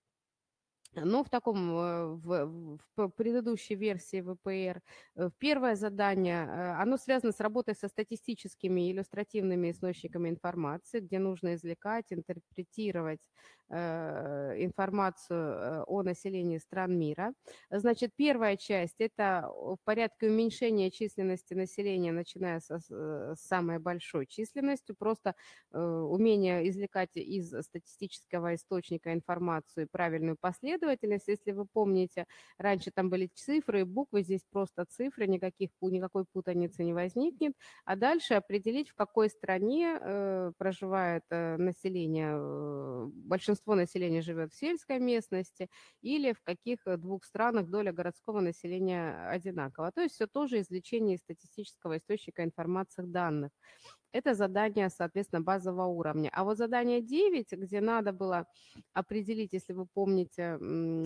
но в таком, в, в предыдущей версии ВПР. Первое задание, оно связано с работой со статистическими и иллюстративными источниками информации, где нужно извлекать, интерпретировать э, информацию о населении стран мира. Значит, первая часть – это в порядке уменьшения численности населения, начиная со, с самой большой численностью, просто э, умение извлекать из статистического источника информацию правильную последовательность. Если вы помните, раньше там были цифры и буквы, здесь просто цифры, никаких, никакой путаницы не возникнет. А дальше определить, в какой стране э, проживает э, население, э, большинство населения живет в сельской местности, или в каких двух странах доля городского населения одинакова. То есть все тоже извлечение из статистического источника информации данных. Это задание, соответственно, базового уровня. А вот задание девять, где надо было определить, если вы помните,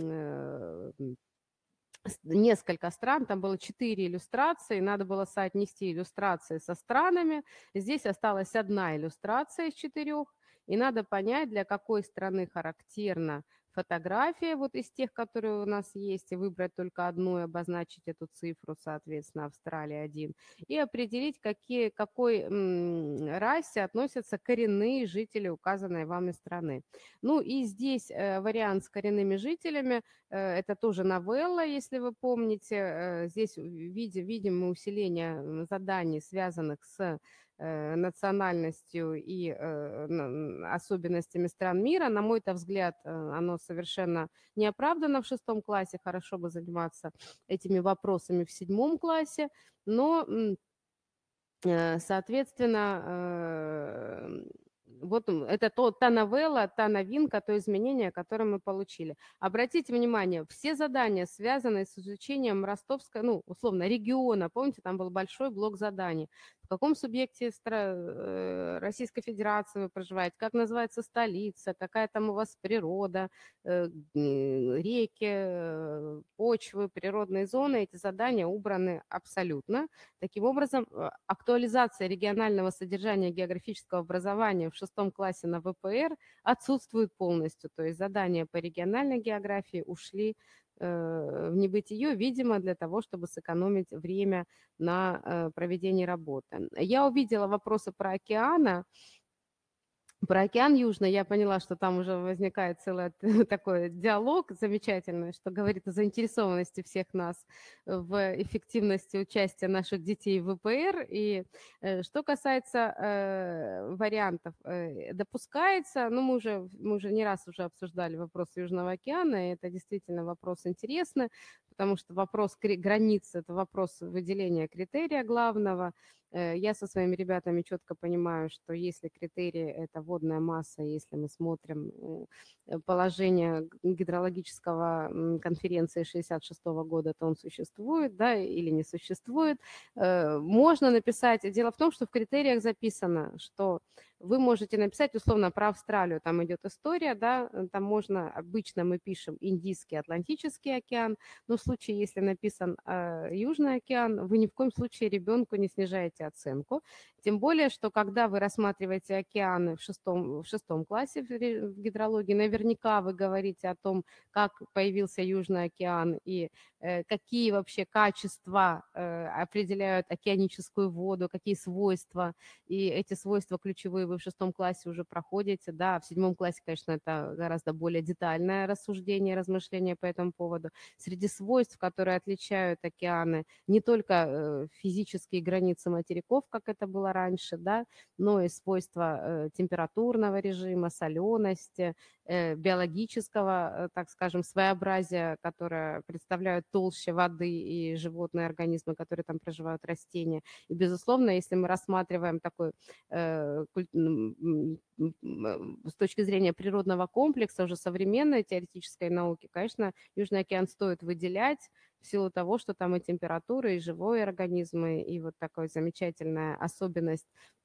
несколько стран, там было четыре иллюстрации, надо было соотнести иллюстрации со странами. Здесь осталась одна иллюстрация из четырех, и надо понять, для какой страны характерна фотография вот из тех, которые у нас есть, и выбрать только одну и обозначить эту цифру, соответственно, Австралия один, и определить, какие, какой м, расе относятся коренные жители указанной вами страны. Ну и здесь э, вариант с коренными жителями, э, это тоже новелла, если вы помните, э, здесь видим, видим мы усиление заданий, связанных с национальностью и э, особенностями стран мира. На мой-то взгляд, оно совершенно не оправдано в шестом классе. Хорошо бы заниматься этими вопросами в седьмом классе, но, э, соответственно, э, вот это то, та новелла, та новинка, то изменение, которое мы получили. Обратите внимание, все задания, связанные с изучением ростовского, ну, условно, региона, помните, там был большой блок заданий. В каком субъекте Российской Федерации вы проживаете, как называется столица, какая там у вас природа, реки, почвы, природные зоны, эти задания убраны абсолютно. Таким образом, актуализация регионального содержания географического образования в шестом классе на ВПР отсутствует полностью, то есть задания по региональной географии ушли в небытие, видимо, для того, чтобы сэкономить время на проведение работы. Я увидела вопросы про океаны. Про океан Южный я поняла, что там уже возникает целый такой диалог замечательный, что говорит о заинтересованности всех нас в эффективности участия наших детей в ВПР. И э, что касается э, вариантов, э, допускается, ну мы уже, мы уже не раз уже обсуждали вопрос Южного океана, и это действительно вопрос интересный, потому что вопрос границ – это вопрос выделения критерия главного. Я со своими ребятами четко понимаю, что если критерии – это водная масса, если мы смотрим положение гидрологического конференции шестьдесят шестого года, то он существует, да, или не существует. Можно написать, дело в том, что в критериях записано, что вы можете написать, условно, про Австралию, там идет история, да, там можно, обычно мы пишем Индийский, Атлантический океан, но в случае, если написан э, Южный океан, вы ни в коем случае ребенку не снижаете оценку, тем более, что когда вы рассматриваете океаны в шестом, в шестом классе в гидрологии, наверняка вы говорите о том, как появился Южный океан и э, какие вообще качества э, определяют океаническую воду, какие свойства, и эти свойства ключевые вы в шестом классе уже проходите, да, в седьмом классе, конечно, это гораздо более детальное рассуждение, размышление по этому поводу. Среди свойств, которые отличают океаны, не только физические границы материков, как это было раньше, да, но и свойства температурного режима, солености, биологического, так скажем, своеобразия, которое представляют толще воды и животные организмы, которые там проживают, растения. И, безусловно, если мы рассматриваем такой с точки зрения природного комплекса, уже современной теоретической науки, конечно, Южный океан стоит выделять в силу того, что там и температура, и живые организмы, и вот такая замечательная особенность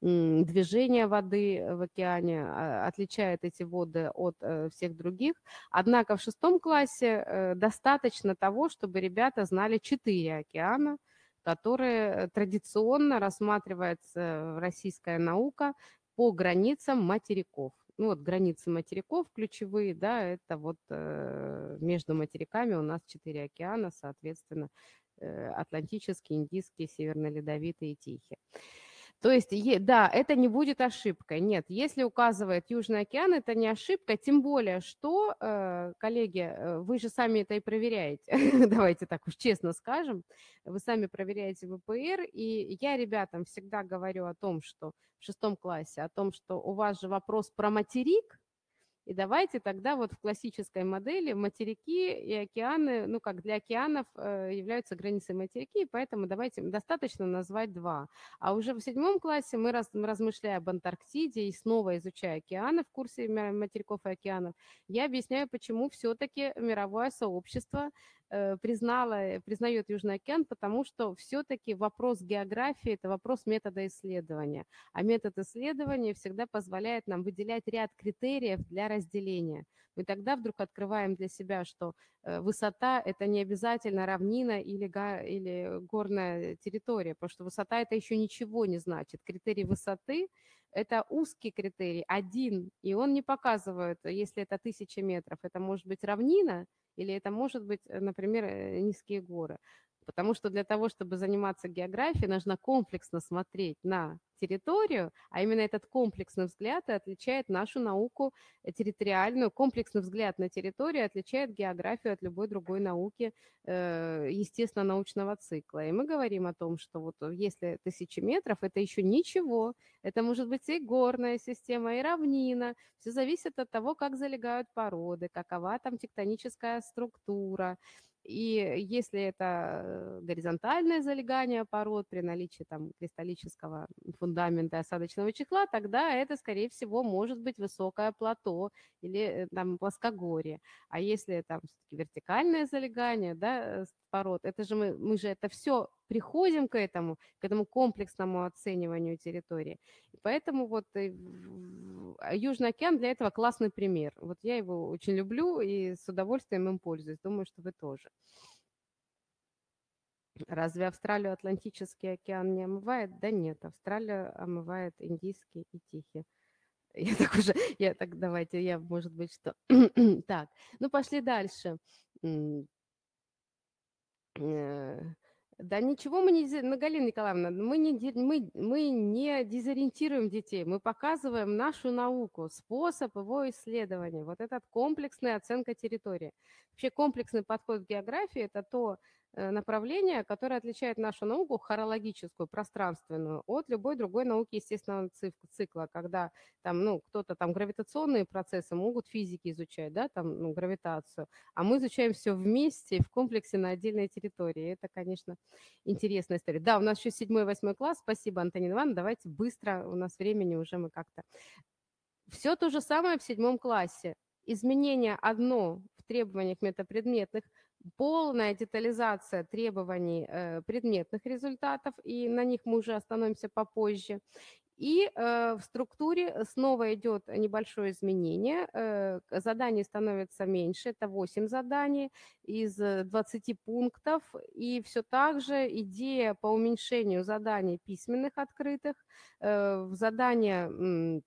движения воды в океане отличает эти воды от всех других. Однако в шестом классе достаточно того, чтобы ребята знали четыре океана, которые традиционно рассматривается российская наука по границам материков. Ну вот границы материков ключевые, да, это вот э, между материками у нас четыре океана, соответственно, э, Атлантический, Индийский, Северно-Ледовитый и Тихий. То есть, да, это не будет ошибкой. Нет, если указывает Южный океан, это не ошибка, тем более, что, коллеги, вы же сами это и проверяете. Давайте так уж честно скажем. Вы сами проверяете ВПР, и я ребятам всегда говорю о том, что в шестом классе, о том, что у вас же вопрос про материк, и давайте тогда вот в классической модели материки и океаны, ну как для океанов являются границей материки, и поэтому давайте достаточно назвать два. А уже в седьмом классе мы, раз, мы размышляя об Антарктиде и снова изучая океаны в курсе материков и океанов, я объясняю, почему все-таки мировое сообщество признала, признает Южный океан, потому что все-таки вопрос географии – это вопрос метода исследования. А метод исследования всегда позволяет нам выделять ряд критериев для разделения. Мы тогда вдруг открываем для себя, что высота – это не обязательно равнина или, или горная территория, потому что высота – это еще ничего не значит. Критерий высоты – это узкий критерий, один, и он не показывает, если это тысяча метров, это может быть равнина, или это может быть, например, низкие горы. Потому что для того, чтобы заниматься географией, нужно комплексно смотреть на территорию, а именно этот комплексный взгляд и отличает нашу науку территориальную. Комплексный взгляд на территорию отличает географию от любой другой науки естественно-научного цикла. И мы говорим о том, что вот если тысячи метров, это еще ничего. Это может быть и горная система, и равнина. Все зависит от того, как залегают породы, какова там тектоническая структура. И если это горизонтальное залегание пород при наличии там кристаллического фундамента и осадочного чехла, тогда это, скорее всего, может быть высокое плато или там плоскогорье. А если там все-таки вертикальное залегание, да, пород, это же мы, мы же это все приходим к этому, к этому комплексному оцениванию территории. И поэтому вот Южный океан для этого классный пример. Вот я его очень люблю и с удовольствием им пользуюсь. Думаю, что вы тоже. Разве Австралию Атлантический океан не омывает? Да нет, Австралия омывает Индийский и Тихий. Я так уже, я так, давайте, я, может быть, что... Так, ну пошли дальше. Э, Да ничего мы не... диз- ну, Галина Николаевна, мы не, ди- мы, мы не дезориентируем детей, мы показываем нашу науку, способ его исследования. Вот этот комплексная оценка территории. Вообще комплексный подход к географии– это то э, направление, которое отличает нашу науку хорологическую, пространственную, от любой другой науки естественного цик- цикла, когда там, ну, кто-то там гравитационные процессы могут физики изучать, да, там, ну, гравитацию, а мы изучаем все вместе в комплексе на отдельной территории. Это, конечно, интересная история. Да, у нас еще седьмой, восьмой класс. Спасибо, Антонина Ивановна. Давайте быстро, у нас времени уже мы как-то. Все то же самое в седьмом классе. Изменение одно в требованиях метапредметных, полная детализация требований э, предметных результатов, и на них мы уже остановимся попозже. И э, в структуре снова идет небольшое изменение. Э, к- заданий становится меньше, это восемь заданий из э, двадцати пунктов. И все так же идея по уменьшению заданий письменных открытых, э, в задания м,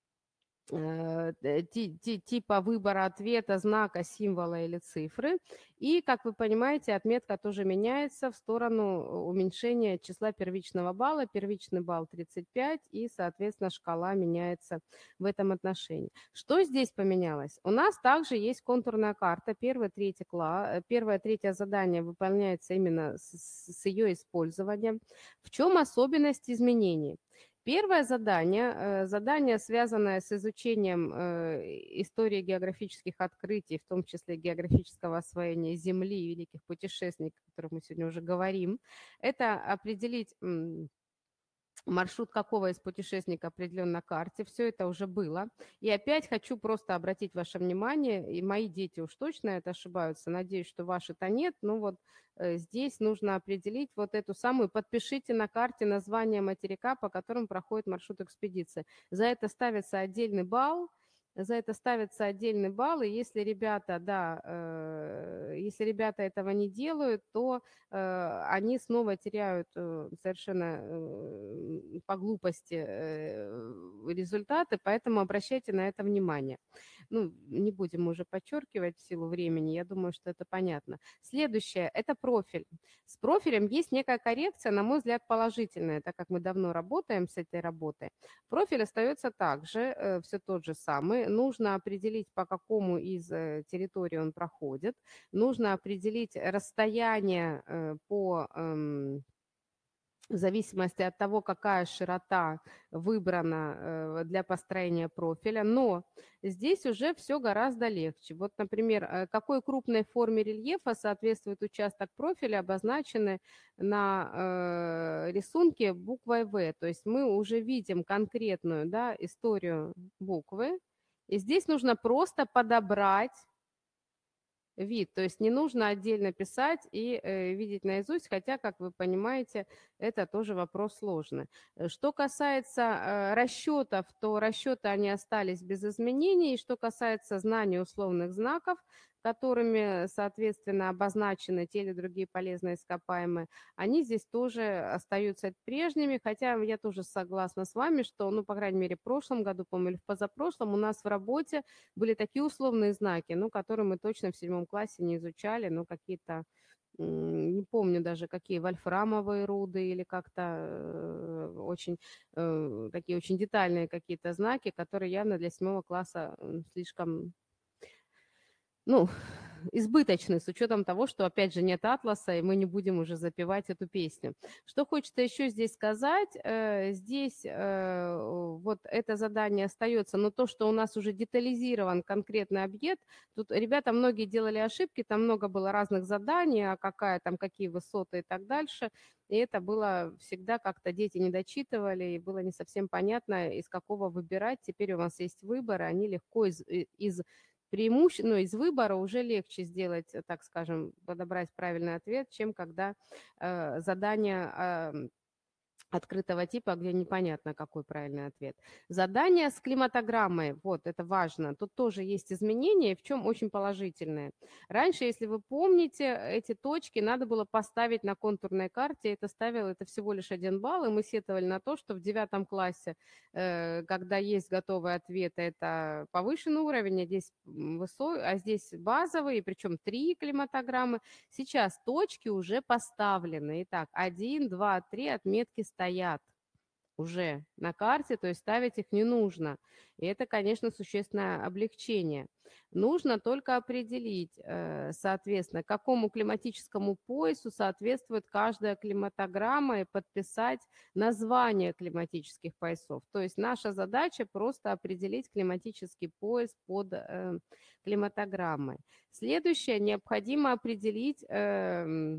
э, т- ти- ти- типа выбора ответа, знака, символа или цифры. И, как вы понимаете, отметка тоже меняется в сторону уменьшения числа первичного балла. Первичный балл тридцать пять, и, соответственно, шкала меняется в этом отношении. Что здесь поменялось? У нас также есть контурная карта. Первое, третье, кла... Первое, третье задание выполняется именно с, с с ее использованием. В чем особенность изменений? Первое задание, э, задание, связанное с изучением э, истории географических открытий, в том числе географического освоения Земли и великих путешественников, о которых мы сегодня уже говорим, это определить м, маршрут какого из путешественников определен на карте. Все это уже было. И опять хочу просто обратить ваше внимание, и мои дети уж точно это ошибаются, надеюсь, что ваши-то нет, но вот э, здесь нужно определить вот эту самую, подпишите на карте название материка, по которому проходит маршрут экспедиции. За это ставится отдельный балл, за это ставится отдельный балл, и если ребята, да, э, если ребята этого не делают, то э, они снова теряют э, совершенно э, по глупости э, результаты, поэтому обращайте на это внимание. Ну, не будем уже подчеркивать в силу времени, я думаю, что это понятно. Следующее– это профиль. С профилем есть некая коррекция, на мой взгляд, положительная, так как мы давно работаем с этой работой. Профиль остается также, э, все тот же самый. Нужно определить, по какому из э, территорий он проходит. Нужно определить расстояние э, по эм, в зависимости от того, какая широта выбрана э, для построения профиля. Но здесь уже все гораздо легче. Вот, например, э, какой крупной форме рельефа соответствует участок профиля, обозначенный на э, рисунке буквой В. То есть мы уже видим конкретную, да, историю буквы. И здесь нужно просто подобрать вид, то есть не нужно отдельно писать и э, видеть наизусть, хотя, как вы понимаете, это тоже вопрос сложный. Э, Что касается э, расчетов, то расчеты они остались без изменений. И что касается знаний условных знаков, которыми, соответственно, обозначены те или другие полезные ископаемые, они здесь тоже остаются прежними, хотя я тоже согласна с вами, что, ну, по крайней мере, в прошлом году, по-моему, или в позапрошлом у нас в работе были такие условные знаки, ну, которые мы точно в седьмом классе не изучали, ну, какие-то, м, не помню даже какие, вольфрамовые руды или как-то э, очень, э, такие очень детальные какие-то знаки, которые явно для седьмого класса м, слишком, ну, избыточны, с учетом того, что, опять же, нет атласа, и мы не будем уже запевать эту песню. Что хочется еще здесь сказать, э, здесь э, вот это задание остается, но то, что у нас уже детализирован конкретный объект, тут ребята многие делали ошибки, там много было разных заданий, а какая там, какие высоты и так дальше, и это было всегда как-то дети не дочитывали, и было не совсем понятно, из какого выбирать. Теперь у вас есть выбор, и они легко из, из преимущество, ну, из выбора уже легче сделать, э, так скажем, подобрать правильный ответ, чем когда э, задание э, открытого типа, где непонятно, какой правильный ответ. Задание с климатограммой, вот, это важно. Тут тоже есть изменения, в чем очень положительные. Раньше, если вы помните, эти точки надо было поставить на контурной карте, это ставило, это всего лишь один балл, и мы сетовали на то, что в девятом классе, э, когда есть готовые ответы, это повышенный уровень, а здесь, высокий, а здесь базовый, причем три климатограммы. Сейчас точки уже поставлены. Итак, один, два, три отметки стоят уже на карте, то есть ставить их не нужно. И это, конечно, существенное облегчение. Нужно только определить, э, соответственно, какому климатическому поясу соответствует каждая климатограмма и подписать название климатических поясов. То есть наша задача просто определить климатический пояс под э, климатограммой. Следующее, необходимо определить эм,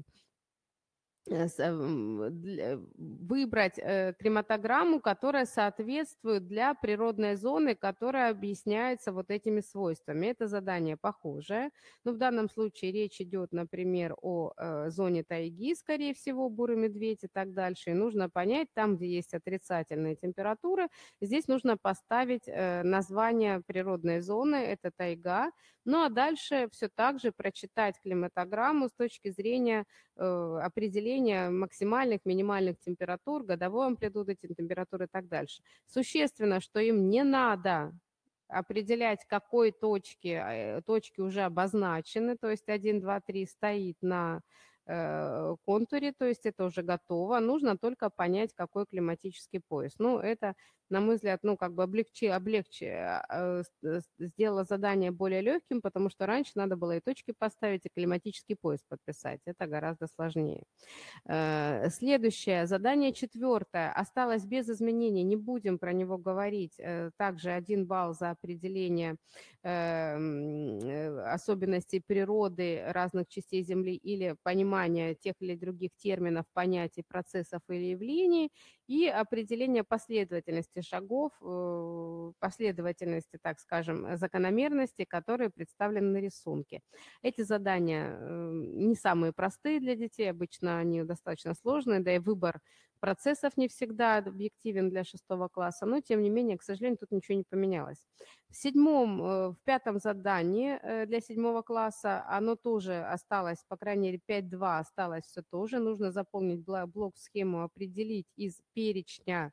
э, с эм, дл выбрать, э, климатограмму, которая соответствует для природной зоны, которая объясняется вот этими свойствами. Это задание похожее. Но в данном случае речь идет, например, о, э, зоне тайги, скорее всего, бурый медведь и так дальше. И нужно понять, там, где есть отрицательные температуры, здесь нужно поставить, э, название природной зоны, это тайга. Ну, а дальше все так же прочитать климатограмму с точки зрения э, определения максимальных, минимальных температур, годовой амплитуды температуры и так дальше. Существенно, что им не надо определять, какой точки, э, точки уже обозначены, то есть один, два, три стоит на э, контуре, то есть это уже готово, нужно только понять, какой климатический пояс. Ну, это, на мой взгляд, ну, как бы облегчи, облегчи, э, э, сделало задание более легким, потому что раньше надо было и точки поставить, и климатический пояс подписать. Это гораздо сложнее. Э, Следующее, задание четвертое, осталось без изменений, не будем про него говорить. Э, Также один балл за определение э, м, э, особенностей природы разных частей Земли или понимание тех или других терминов, понятий, процессов или явлений, и определение последовательности шагов, э, последовательности, так скажем, закономерностей, которые представлены на рисунке. Эти задания э, не самые простые для детей, обычно они достаточно сложные, да и выбор процессов не всегда объективен для шестого класса, но тем не менее, к сожалению, тут ничего не поменялось. В седьмом, э, в пятом задании э, для седьмого класса оно тоже осталось, по крайней мере, пять два осталось все тоже. Нужно заполнить блок-схему, определить из перечня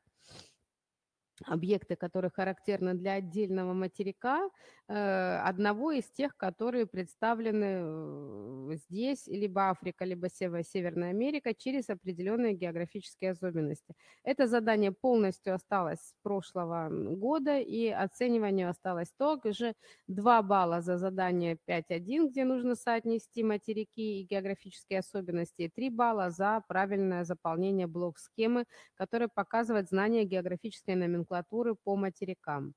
объекты, которые характерны для отдельного материка, э, одного из тех, которые представлены э, здесь, либо Африка, либо Сеver- Северная Америка, через определенные географические особенности. Это задание полностью осталось с прошлого м, года, и оцениванию осталось также два балла за задание пять один, где нужно соотнести материки и географические особенности, и три балла за правильное заполнение блок-схемы, который показывает знание географической номенклатуры по материкам.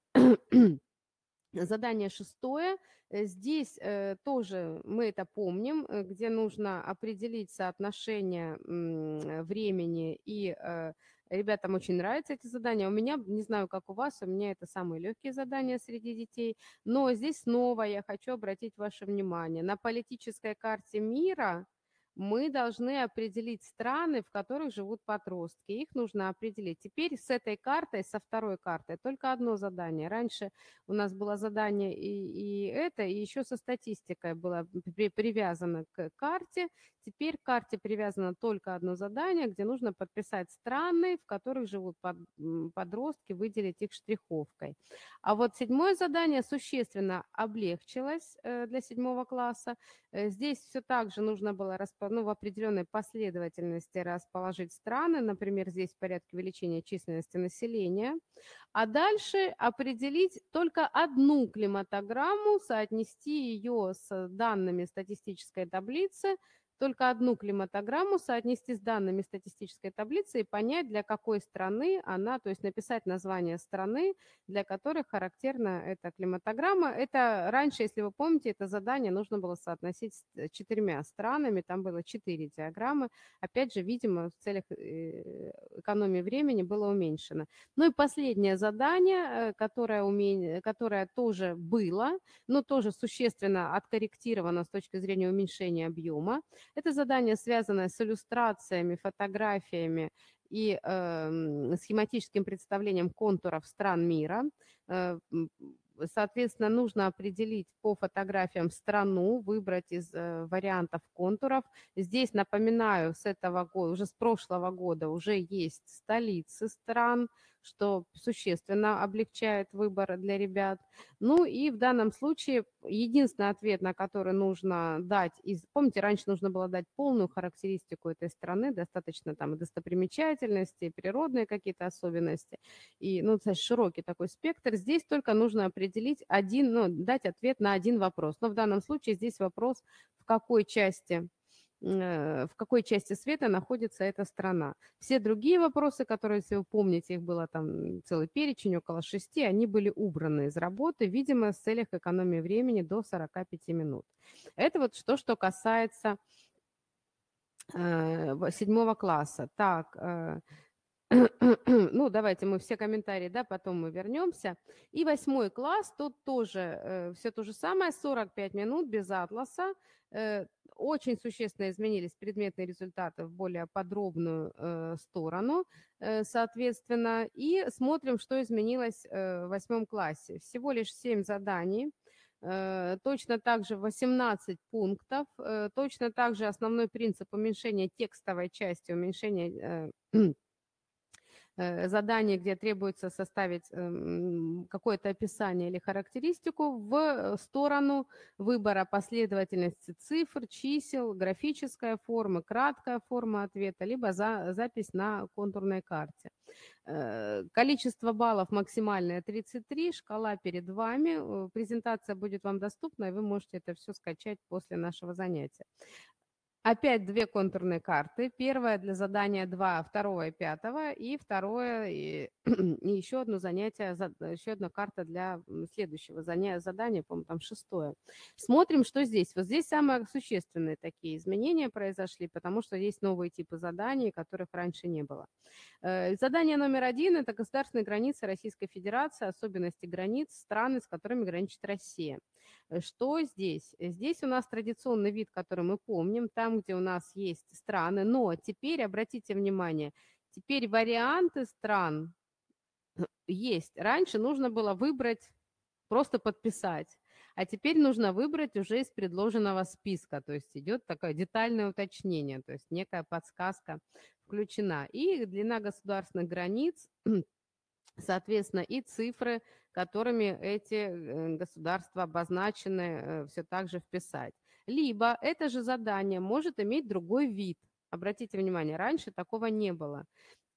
Задание шестое. Э, Здесь э, тоже мы это помним, э, где нужно определить соотношение м, э, времени, и э, ребятам очень нравятся эти задания. У меня, не знаю, как у вас, у меня это самые легкие задания среди детей, но здесь снова я хочу обратить ваше внимание. На политической карте мира мы должны определить страны, в которых живут подростки. Их нужно определить. Теперь с этой картой, со второй картой, только одно задание. Раньше у нас было задание и, и это, и еще со статистикой было при- привязано к карте. Теперь к карте привязано только одно задание, где нужно подписать страны, в которых живут под- м, подростки, выделить их штриховкой. А вот седьмое задание существенно облегчилось э, для седьмого класса. Э, Здесь все так же нужно было распо- ну, в определенной последовательности расположить страны, например, здесь в порядке увеличения численности населения, а дальше определить только одну климатограмму, соотнести ее с данными статистической таблицы, только одну климатограмму соотнести с данными статистической таблицы и понять, для какой страны она, то есть написать название страны, для которой характерна эта климатограмма. Это раньше, если вы помните, это задание нужно было соотносить с э, четырьмя странами, там было четыре диаграммы. Опять же, видимо, в целях э, экономии времени было уменьшено. Ну и последнее задание, э, которое, уме- которое тоже было, но тоже существенно откорректировано с точки зрения уменьшения объема. Это задание, связанное с иллюстрациями, фотографиями и э, схематическим представлением контуров стран мира. Э, Соответственно, нужно определить по фотографиям страну, выбрать из э, вариантов контуров. Здесь, напоминаю, с этого года, уже с прошлого года уже есть столицы стран, что существенно облегчает выбор для ребят. Ну и в данном случае единственный ответ, на который нужно дать, из, помните, раньше нужно было дать полную характеристику этой страны, достаточно там и достопримечательности, и природные какие-то особенности, и, ну, то есть широкий такой спектр. Здесь только нужно определить один, ну, дать ответ на один вопрос. Но в данном случае здесь вопрос, в какой части в какой части света находится эта страна. Все другие вопросы, которые, если вы помните, их было там целый перечень, около шести, они были убраны из работы, видимо, в целях экономии времени до сорока пяти минут. Это вот что, что касается э, седьмого класса. Так, э, ну, давайте мы все комментарии, да, потом мы вернемся. И восьмой класс, тут тоже э, все то же самое, сорок пять минут без атласа. Э, очень существенно изменились предметные результаты в более подробную э, сторону, э, соответственно. И смотрим, что изменилось э, в восьмом классе. Всего лишь семь заданий. Э, точно так же восемнадцать пунктов. Э, точно так же основной принцип уменьшения текстовой части, уменьшения э, задание, где требуется составить какое-то описание или характеристику в сторону выбора последовательности цифр, чисел, графическая форма, краткая форма ответа, либо за, запись на контурной карте. Количество баллов максимальное тридцать три, шкала перед вами, презентация будет вам доступна, и вы можете это все скачать после нашего занятия. Опять две контурные карты. Первая для задания два, второго и пятого, и второе, и, и еще одно занятие, еще одна карта для следующего задания, задания, по-моему, там шестое. Смотрим, что здесь. Вот здесь самые существенные такие изменения произошли, потому что есть новые типы заданий, которых раньше не было. Задание номер один – это государственные границы Российской Федерации, особенности границ стран, с которыми граничит Россия. Что здесь? Здесь у нас традиционный вид, который мы помним, там, где у нас есть страны, но теперь, обратите внимание, теперь варианты стран есть. Раньше нужно было выбрать, просто подписать, а теперь нужно выбрать уже из предложенного списка, то есть идет такое детальное уточнение, то есть некая подсказка включена. И длина государственных границ, соответственно, и цифры, которыми эти государства обозначены, все так же вписать. Либо это же задание может иметь другой вид. Обратите внимание, раньше такого не было.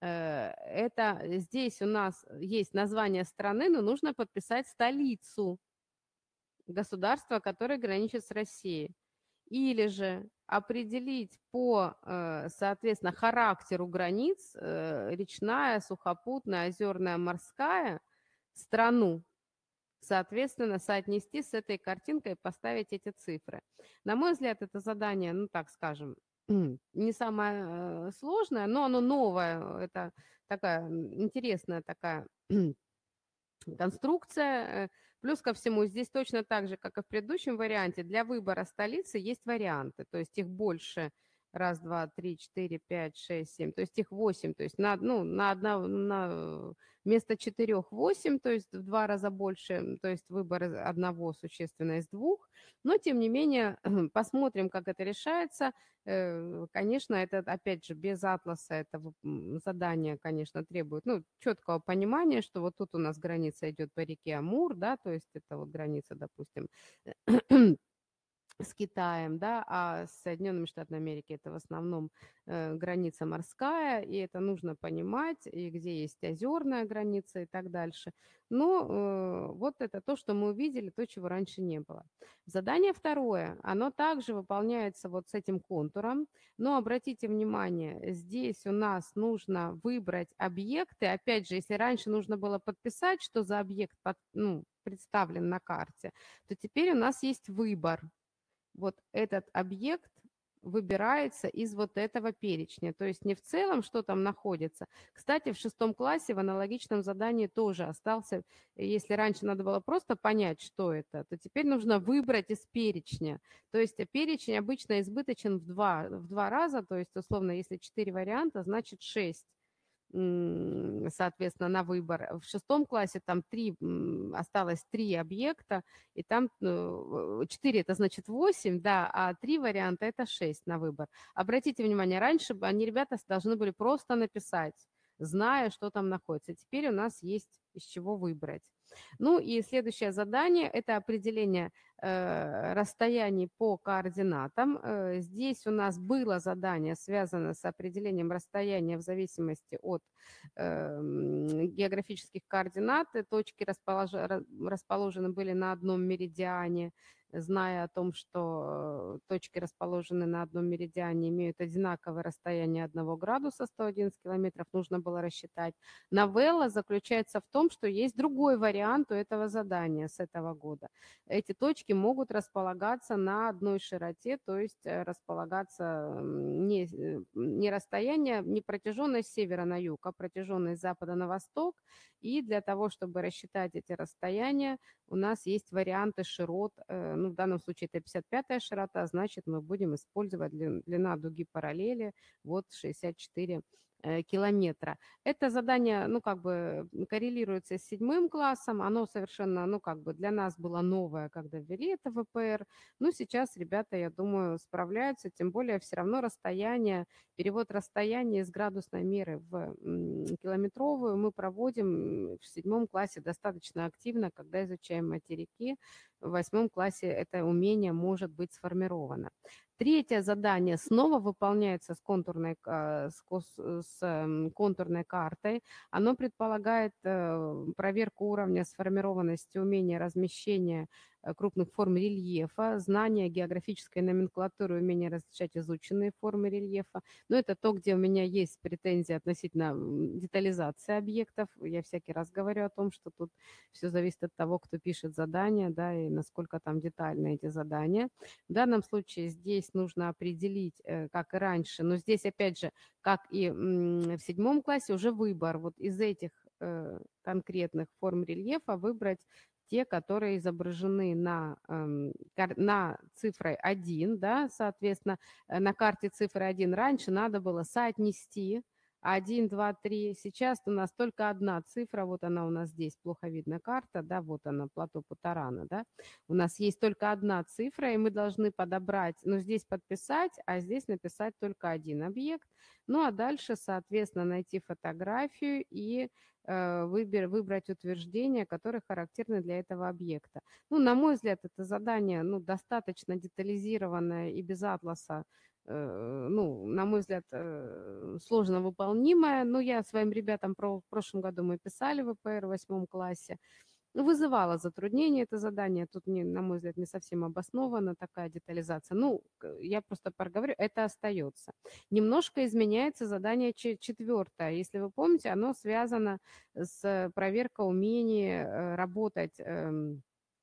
Это здесь у нас есть название страны, но нужно подписать столицу государства, которое граничит с Россией. Или же определить по, соответственно, характеру границ, речная, сухопутная, озерная, морская, страну, соответственно, соотнести с этой картинкой и поставить эти цифры. На мой взгляд, это задание, ну, так скажем, не самое сложное, но оно новое, это такая интересная такая конструкция. Плюс ко всему, здесь точно так же, как и в предыдущем варианте, для выбора столицы есть варианты, то есть их больше. Раз, два, три, четыре, пять, шесть, семь. То есть их восемь. То есть на, ну, на, одно, на вместо четырех восемь, то есть в два раза больше. То есть выбор одного существенно из двух. Но, тем не менее, посмотрим, как это решается. Конечно, это, опять же, без атласа этого задания, конечно, требует, ну, четкого понимания, что вот тут у нас граница идет по реке Амур, да, то есть это вот граница, допустим, с Китаем, да, а с Соединенными Штатами Америки это в основном э, граница морская, и это нужно понимать, и где есть озерная граница и так дальше. Но э, вот это то, что мы увидели, то, чего раньше не было. Задание второе, оно также выполняется вот с этим контуром, но обратите внимание, здесь у нас нужно выбрать объекты, опять же, если раньше нужно было подписать, что за объект под, ну, представлен на карте, то теперь у нас есть выбор. Вот этот объект выбирается из вот этого перечня, то есть не в целом, что там находится. Кстати, в шестом классе в аналогичном задании тоже остался, если раньше надо было просто понять, что это, то теперь нужно выбрать из перечня. То есть перечень обычно избыточен в два, в два раза, то есть условно, если четыре варианта, значит шесть. м, соответственно, на выбор. В шестом классе там три, м, осталось три объекта, и там ну, четыре это значит восемь, да, а три варианта это шесть на выбор. Обратите внимание, раньше бы они, ребята, должны были просто написать, зная, что там находится. Теперь у нас есть из чего выбрать. Ну и следующее задание – это определение э, расстояний по координатам. Э, здесь у нас было задание, связанное с определением расстояния в зависимости от э, м, географических координат. И точки располож... ра- расположены были на одном меридиане. Зная о том, что э, точки, расположенные на одном меридиане, имеют одинаковое расстояние одного градуса, сто одиннадцать километров, нужно было рассчитать. Новелла заключается в том, что есть другой вариант у этого задания с этого года. Эти точки могут располагаться на одной широте, то есть э, располагаться м, не, э, не расстояние, не протяженность с севера на юг, а протяженность с запада на восток. И для того, чтобы рассчитать эти расстояния, у нас есть варианты широт. э, Ну, в данном случае это пятьдесят пятая широта, значит, мы будем использовать длин- длина дуги параллели вот шестьдесят четыре э, километра. Это задание, ну, как бы коррелируется с седьмым классом. Оно совершенно, ну, как бы для нас было новое, когда ввели это в ВПР. Ну, сейчас ребята, я думаю, справляются, тем более все равно расстояние, перевод расстояния из градусной меры в м, километровую мы проводим в седьмом классе достаточно активно, когда изучаем материки. В восьмом классе это умение может быть сформировано. Третье задание снова выполняется с контурной, ка- с, кос- с, эм, контурной картой. Оно предполагает э, проверку уровня сформированности умения размещения э, крупных форм рельефа, знание географической номенклатуры, умение различать изученные формы рельефа. Но это то, где у меня есть претензии относительно м, детализации объектов. Я всякий раз говорю о том, что тут все зависит от того, кто пишет задания, да, и насколько там детальны эти задания. В данном случае здесь нужно определить, э, как и раньше, но здесь, опять же, как и м, в седьмом классе, уже выбор вот из этих э, конкретных форм рельефа выбрать те, которые изображены на, эм, кар- на цифрой один, да, соответственно, э, на карте цифры один раньше надо было соотнести один, два, три. Сейчас у нас только одна цифра, вот она у нас здесь, плохо видно карта, да, вот она, плато Путарана, да. У нас есть только одна цифра, и мы должны подобрать, ну, здесь подписать, а здесь написать только один объект. Ну, а дальше, соответственно, найти фотографию и э, выбер, выбрать утверждения, которые характерны для этого объекта. Ну, на мой взгляд, это задание, ну, достаточно детализированное и без атласа, э, ну, на мой взгляд, э, сложно выполнимое. Но я своим ребятам про, в прошлом году мы писали в ВПР в восьмом классе. Ну, вызывало затруднение это задание. Тут, не, на мой взгляд, не совсем обоснована такая детализация. Ну, к- я просто проговорю, это остается. Немножко изменяется задание че- четвертое. Если вы помните, оно связано с проверкой умения э, работать эм,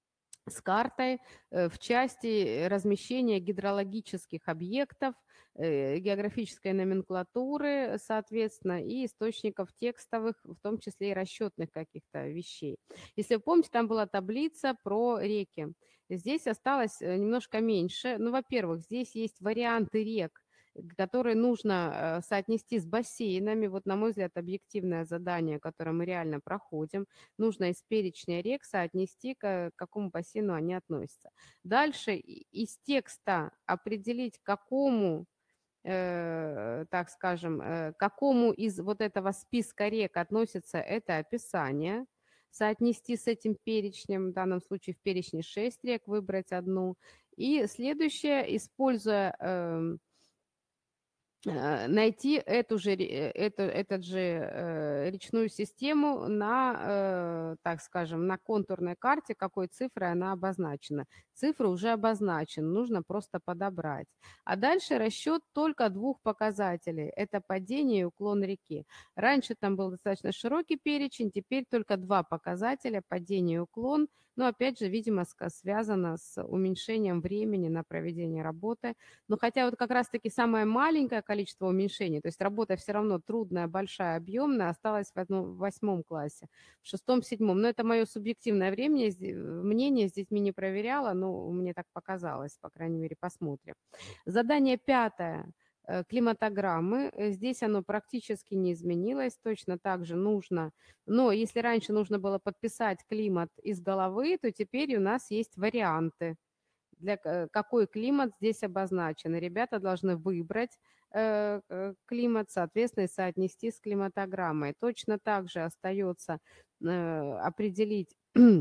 с картой э, в части размещения гидрологических объектов, э, географической номенклатуры, соответственно, и источников текстовых, в том числе и расчетных каких-то вещей. Если вы помните, там была таблица про реки. Здесь осталось э, немножко меньше. Ну, во-первых, здесь есть варианты рек, которые нужно э, соотнести с бассейнами. Вот, на мой взгляд, объективное задание, которое мы реально проходим. Нужно из перечня рек соотнести, к какому бассейну они относятся. Дальше из текста определить, к какому, э, так скажем, э, какому из вот этого списка рек относится это описание, соотнести с этим перечнем, в данном случае в перечне шесть рек, выбрать одну. И следующее, используя эм, э, найти эту же, ре- э, эту, этот же э, речную систему на, э, так скажем, на контурной карте, какой цифрой она обозначена. Цифры уже обозначены, нужно просто подобрать. А дальше расчет только двух показателей. Это падение и уклон реки. Раньше там был достаточно широкий перечень, теперь только два показателя, падение и уклон. Но опять же, видимо, ска- связано с уменьшением времени на проведение работы. Но хотя вот как раз-таки самое маленькое количество уменьшений, то есть работа все равно трудная, большая, объемная, осталась в, одном, в восьмом классе, в шестом, седьмом. Но это мое субъективное время, мнение, с детьми не проверяла, но мне так показалось, по крайней мере, посмотрим. Задание пятое. э, климатограммы. Э, Здесь оно практически не изменилось, точно так же нужно, но если раньше нужно было подписать климат из головы, то теперь у нас есть варианты, для к- какой климат здесь обозначен. И ребята должны выбрать э, э, климат, соответственно, и соотнести с климатограммой. Точно так же остается э, определить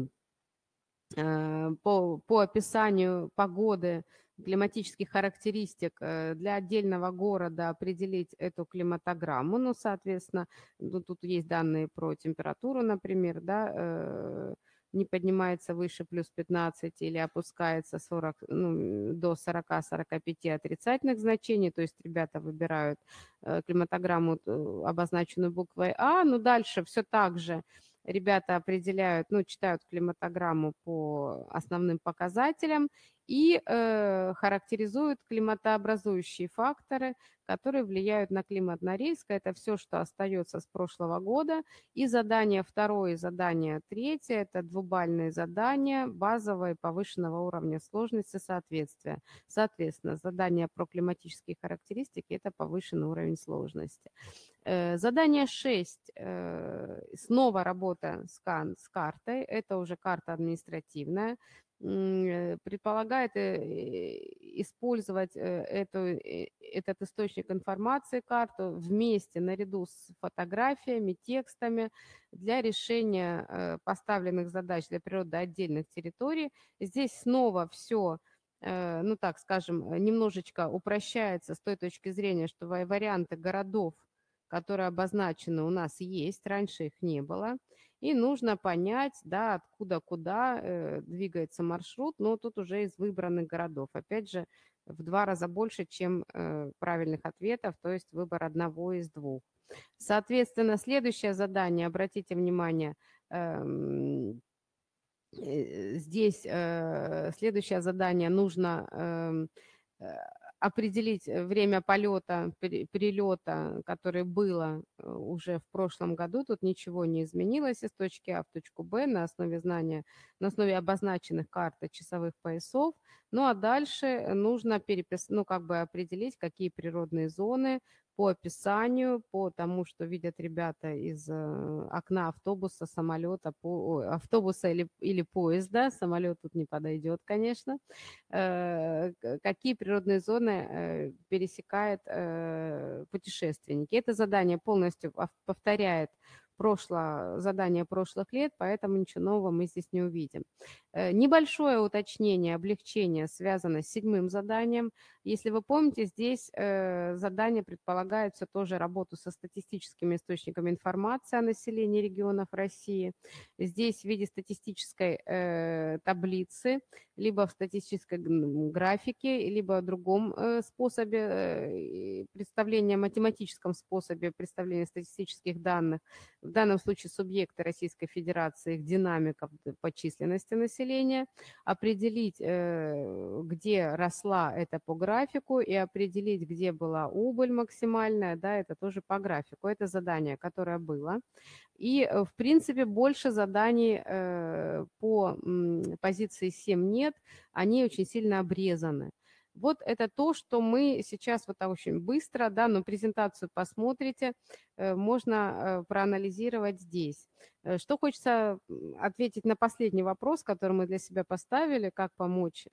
э, по, по описанию погоды, климатических характеристик э, для отдельного города определить эту климатограмму. Ну, соответственно, ну, тут есть данные про температуру, например, да, э, не поднимается выше плюс пятнадцать или опускается сорок, ну, до сорока-сорока пяти отрицательных значений, то есть ребята выбирают э, климатограмму, э, обозначенную буквой А, но дальше все так же ребята определяют, ну, читают климатограмму по основным показателям и э, характеризуют климатообразующие факторы, которые влияют на климат Норильска. Это все, что остается с прошлого года. И задание второе, и задание третье– это двубальные задания базового и повышенного уровня сложности соответствия. Соответственно, задание про климатические характеристики– это повышенный уровень сложности. Э, Задание шесть. э, Снова работа с, кан- с картой. Это уже карта административная. М, э, Предполагает э, использовать э, эту, э, этот источник информации, карту, вместе, наряду с фотографиями, текстами для решения э, поставленных задач для природы отдельных территорий. Здесь снова все, ну так скажем, э, немножечко упрощается с той точки зрения, что ва- варианты городов, которые обозначены, у нас есть, раньше их не было. И нужно понять, да, откуда куда э, двигается маршрут, но тут уже из выбранных городов. Опять же, в два раза больше, чем э, правильных ответов, то есть выбор одного из двух. Соответственно, следующее задание, обратите внимание, эм, э, здесь э, следующее задание нужно эм, э, определить э, время полета, перелета, которое было э, уже в прошлом году. Тут ничего не изменилось из точки А в точку Б на основе знания, на основе обозначенных карт и часовых поясов. Ну а дальше нужно перепис, ну, как бы определить, какие природные зоны по описанию, по тому, что видят ребята из э, окна автобуса, самолета, по, ой, автобуса или, или поезда. Самолет тут не подойдет, конечно. Э, к- какие природные зоны э, пересекает э, путешественники. Это задание полностью пов- повторяет прошлое, задание прошлых лет, поэтому ничего нового мы здесь не увидим. Э, Небольшое уточнение, облегчение связано с седьмым заданием. Если вы помните, здесь э, задание предполагает все тоже работу со статистическими источниками информации о населении регионов России. Здесь в виде статистической э, таблицы, либо в статистической г- графике, либо в другом э, способе э, представления, математическом способе представления статистических данных. В данном случае субъекты Российской Федерации, их динамика по численности населения, определить, э, где росла это по графику, и определить, где была убыль максимальная, да, это тоже по графику. Это задание, которое было. И, э, в принципе, больше заданий э, по м, позиции семь нет, они очень сильно обрезаны. Вот это то, что мы сейчас вот так очень быстро, да, но презентацию посмотрите, э, можно э, проанализировать здесь. Э, Что хочется м, ответить на последний вопрос, который мы для себя поставили, как помочь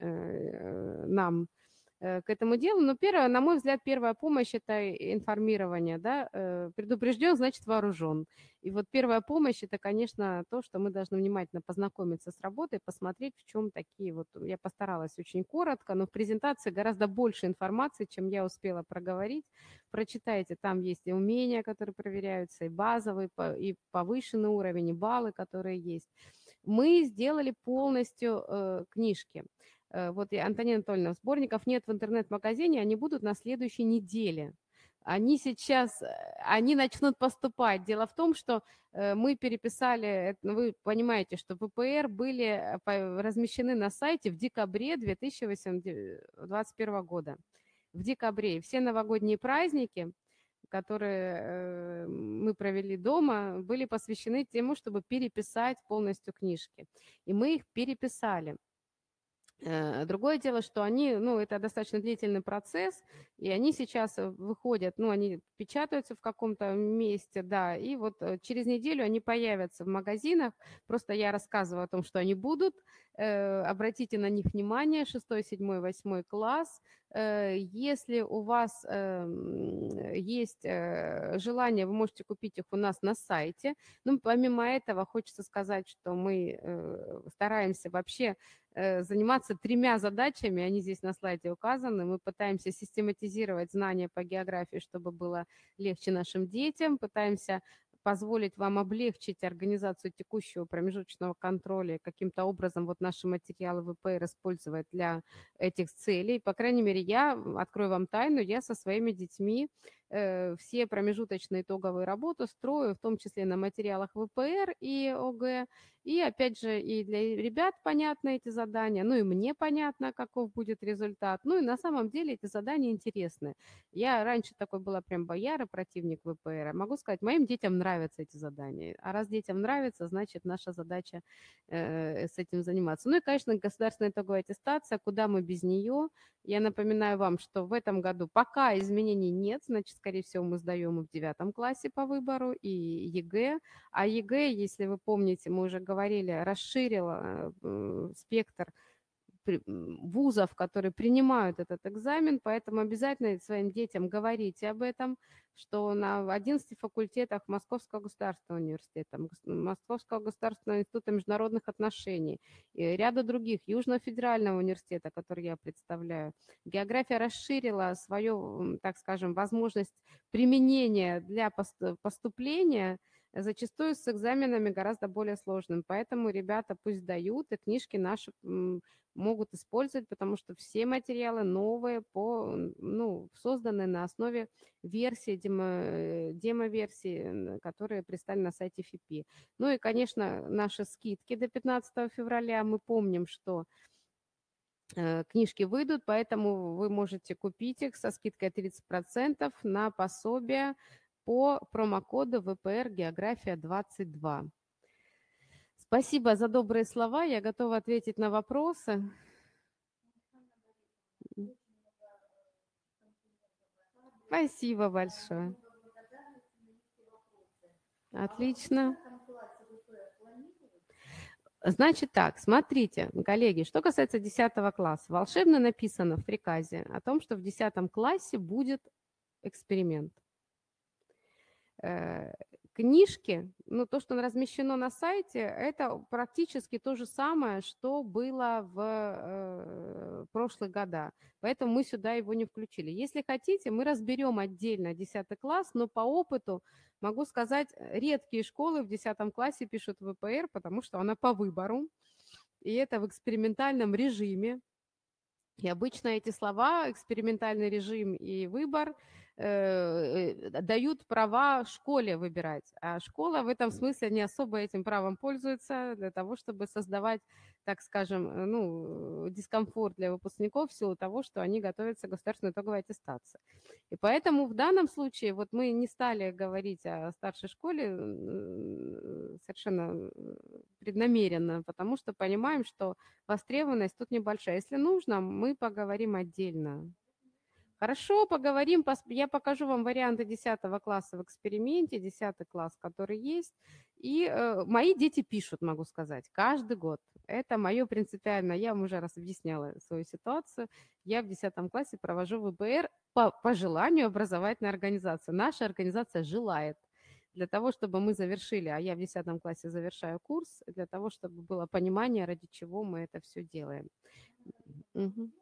э, нам э, к этому делу. Но первое, на мой взгляд, первая помощь– это информирование, да, э, предупрежден, значит вооружен. И вот первая помощь– это, конечно, то, что мы должны внимательно познакомиться с работой, посмотреть, в чем такие вот, я постаралась очень коротко, но в презентации гораздо больше информации, чем я успела проговорить. Прочитайте, там есть и умения, которые проверяются, и базовый, по- и повышенный уровень, и баллы, которые есть. Мы сделали полностью э, книжки. Э, Вот и Антонина Анатольевна, сборников нет в интернет-магазине, они будут на следующей неделе. Они сейчас, э, они начнут поступать. Дело в том, что э, мы переписали, э, ну, вы понимаете, что ВПР были э, по- размещены на сайте в декабре две тысячи двадцать первого года. В декабре. И все новогодние праздники, которые э, мы провели дома, были посвящены тому, чтобы переписать полностью книжки. И мы их переписали. Другое дело, что они, ну, это достаточно длительный процесс, и они сейчас выходят, ну, они печатаются в каком-то месте, да, и вот через неделю они появятся в магазинах. Просто я рассказываю о том, что они будут. Обратите на них внимание, шестой, седьмой, восьмой класс. Если у вас есть желание, вы можете купить их у нас на сайте. Ну, помимо этого, хочется сказать, что мы стараемся вообще заниматься тремя задачами, они здесь на слайде указаны. Мы пытаемся систематизировать знания по географии, чтобы было легче нашим детям, пытаемся позволить вам облегчить организацию текущего промежуточного контроля, каким-то образом вот наши материалы вэ пэ эр использовать для этих целей. По крайней мере, я, открою вам тайну, я со своими детьми э, все промежуточные итоговые работы строю, в том числе на материалах вэ пэ эр и о гэ. И опять же, и для ребят понятны эти задания, ну и мне понятно, каков будет результат. Ну и на самом деле эти задания интересны. Я раньше такой была прям бояра, противник вэ пэ эр. Могу сказать, моим детям нравятся эти задания. А раз детям нравится, значит, наша задача э, с этим заниматься. Ну и, конечно, государственная итоговая аттестация, куда мы без нее. Я напоминаю вам, что в этом году пока изменений нет, значит, скорее всего, мы сдаем и в девятом классе по выбору, и е гэ. А е гэ, если вы помните, мы уже говорили, расширила э, спектр вузов, которые принимают этот экзамен, поэтому обязательно своим детям говорите об этом, что на одиннадцати факультетах Московского государственного университета, Московского государственного института международных отношений и ряда других, Южного федерального университета, который я представляю, география расширила свою, так скажем, возможность применения для поступления, зачастую с экзаменами гораздо более сложным. Поэтому ребята пусть дают, и книжки наши могут использовать, потому что все материалы новые, по, ну, созданы на основе версии, демо, демо-версии, которые представлены на сайте эф и пи. Ну и, конечно, наши скидки до пятнадцатого февраля. Мы помним, что книжки выйдут, поэтому вы можете купить их со скидкой тридцать процентов на пособие по промокоду вэ пэ эр «География двадцать два». Спасибо за добрые слова. Я готова ответить на вопросы. Спасибо большое. Отлично. Значит так, смотрите, коллеги, что касается десятого класса. Волшебно написано в приказе о том, что в десятом классе будет эксперимент. Книжки, ну, то, что размещено на сайте, это практически то же самое, что было в э, прошлые года. Поэтому мы сюда его не включили. Если хотите, мы разберем отдельно десятый класс, но по опыту могу сказать, редкие школы в десятом классе пишут вэ пэ эр, потому что она по выбору, и это в экспериментальном режиме. И обычно эти слова, экспериментальный режим и выбор, э, дают права школе выбирать. А школа в этом смысле не особо этим правом пользуется для того, чтобы создавать, так скажем, ну, дискомфорт для выпускников в силу того, что они готовятся к государственной итоговой аттестации. И поэтому в данном случае вот мы не стали говорить о старшей школе совершенно преднамеренно, потому что понимаем, что востребованность тут небольшая. Если нужно, мы поговорим отдельно. Хорошо, поговорим. Я покажу вам варианты десятого класса в эксперименте, десятый класс, который есть. И э, мои дети пишут, могу сказать, каждый год. Это мое принципиально. Я вам уже раз объясняла свою ситуацию. Я в десятом классе провожу вэ пэ эр по, по желанию образовательной организации. Наша организация желает. Для того, чтобы мы завершили, а я в десятом классе завершаю курс, для того, чтобы было понимание, ради чего мы это все делаем. Угу.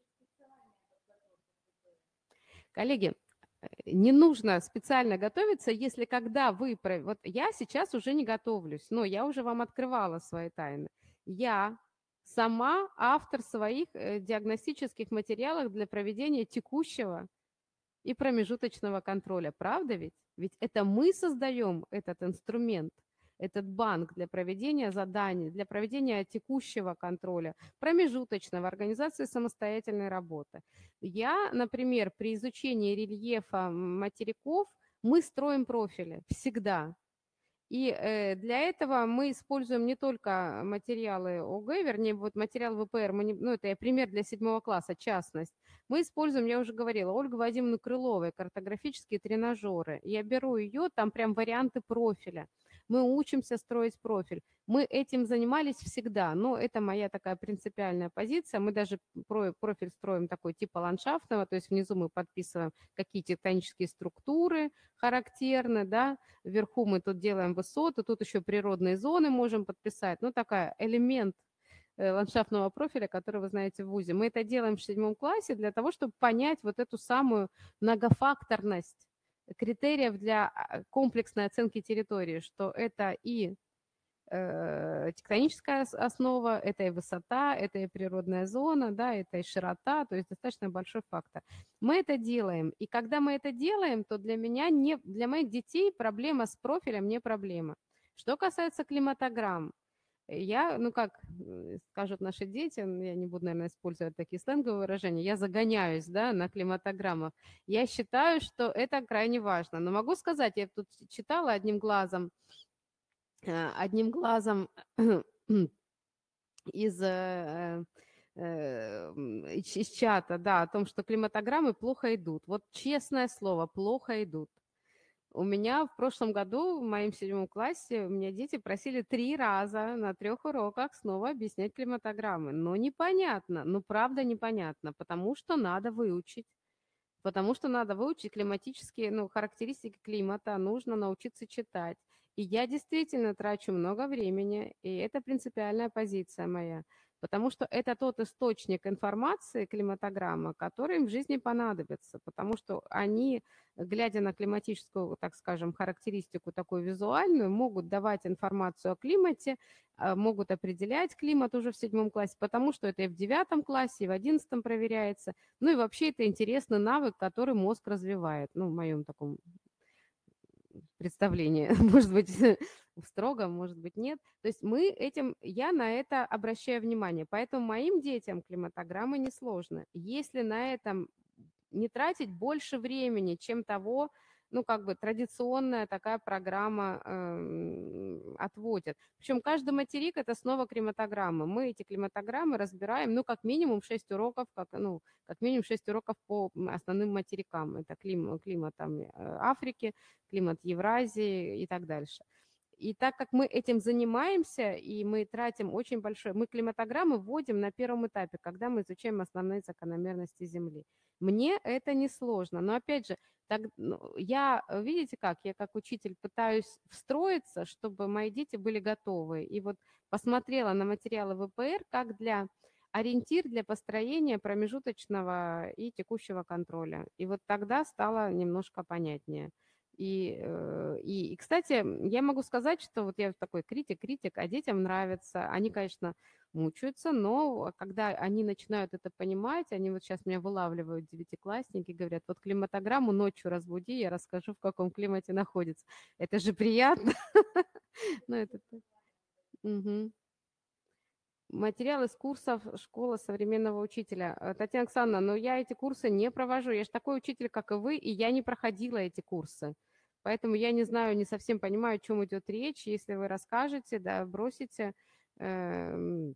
Коллеги, не нужно специально готовиться, если когда вы... Вот я сейчас уже не готовлюсь, но я уже вам открывала свои тайны. Я сама автор своих диагностических материалов для проведения текущего и промежуточного контроля. Правда ведь? Ведь это мы создаем этот инструмент, этот банк для проведения заданий, для проведения текущего контроля, промежуточного, организации самостоятельной работы. Я, например, при изучении рельефа материков мы строим профили всегда. И э, для этого мы используем не только материалы ОГЭ, вернее, вот материал ВПР, мы не, ну, это я пример для седьмого класса, частность. Мы используем, я уже говорила, Ольгу Вадимовну Крыловой, картографические тренажеры. Я беру ее, там прям варианты профиля. Мы учимся строить профиль. Мы этим занимались всегда, но это моя такая принципиальная позиция. Мы даже про- профиль строим такой типа ландшафтного, то есть внизу мы подписываем, какие тектонические структуры характерны, да, вверху мы тут делаем высоты, тут еще природные зоны можем подписать. Ну, такая элемент э, ландшафтного профиля, который вы знаете в ВУЗе. Мы это делаем в седьмом классе для того, чтобы понять вот эту самую многофакторность критериев для а, комплексной оценки территории, что это и э, тектоническая ос- основа, это и высота, это и природная зона, да, это и широта, то есть достаточно большой фактор. Мы это делаем, и когда мы это делаем, то для меня, не, для моих детей проблема с профилем не проблема. Что касается климатограмм, я, ну как э, скажут наши дети, н- я не буду, наверное, использовать такие сленговые выражения, я загоняюсь, да, на климатограммах. Я считаю, что это крайне важно. Но могу сказать, я тут читала одним глазом, э, одним глазом из, э, э, м, из из чата, да, о том, что климатограммы плохо идут. Вот честное слово, плохо идут. У меня в прошлом году, в моем седьмом классе, у меня дети просили три раза на трех уроках снова объяснять климатограммы. Но непонятно, ну правда непонятно, потому что надо выучить. Потому что надо выучить климатические, ну, характеристики климата, нужно научиться читать. И я действительно трачу много времени, и это принципиальная позиция моя, потому что это тот источник информации, климатограмма, который им в жизни понадобится, потому что они, глядя на климатическую, так скажем, характеристику такую визуальную, могут давать информацию о климате, а, могут определять климат уже в седьмом классе, потому что это и в девятом классе, и в одиннадцатом проверяется. Ну и вообще это интересный навык, который мозг развивает, ну, в моем таком представлении. Может быть, в строгом, может быть, нет. То есть мы этим, я на это обращаю внимание. Поэтому моим детям климатограммы несложно. Если на этом не тратить больше времени, чем того, ну, как бы традиционная такая программа эм, отводит. Причем каждый материк– это снова климатограмма. Мы эти климатограммы разбираем, ну, как минимум шесть уроков, как, ну, как минимум шесть уроков по м, основным материкам. Это клим, климат там, э, Африки, климат Евразии и так дальше. И так как мы этим занимаемся, и мы тратим очень большое, мы климатограммы вводим на первом этапе, когда мы изучаем основные закономерности Земли. Мне это несложно, но опять же, так, ну, я, э, видите как, я как учитель пытаюсь встроиться, чтобы мои дети были готовы. И вот посмотрела на материалы ВПР как для ориентир для построения промежуточного и текущего контроля. И вот тогда стало немножко понятнее. И, э, и, и, кстати, я могу сказать, что вот я такой критик-критик, а детям нравится. Они, конечно, мучаются, но когда они начинают это понимать, они вот сейчас меня вылавливают, девятиклассники, говорят, вот климатограмму ночью разбуди, я расскажу, в каком климате находится. Это же приятно. Ну, это... Мгм. Материал из курсов «Школа современного учителя». Э, Татьяна Александровна, но я эти курсы не провожу. Я же такой учитель, как и вы, и я не проходила эти курсы. Поэтому я не знаю, не совсем понимаю, о чем идет речь. Если вы расскажете, да, бросите. Эм,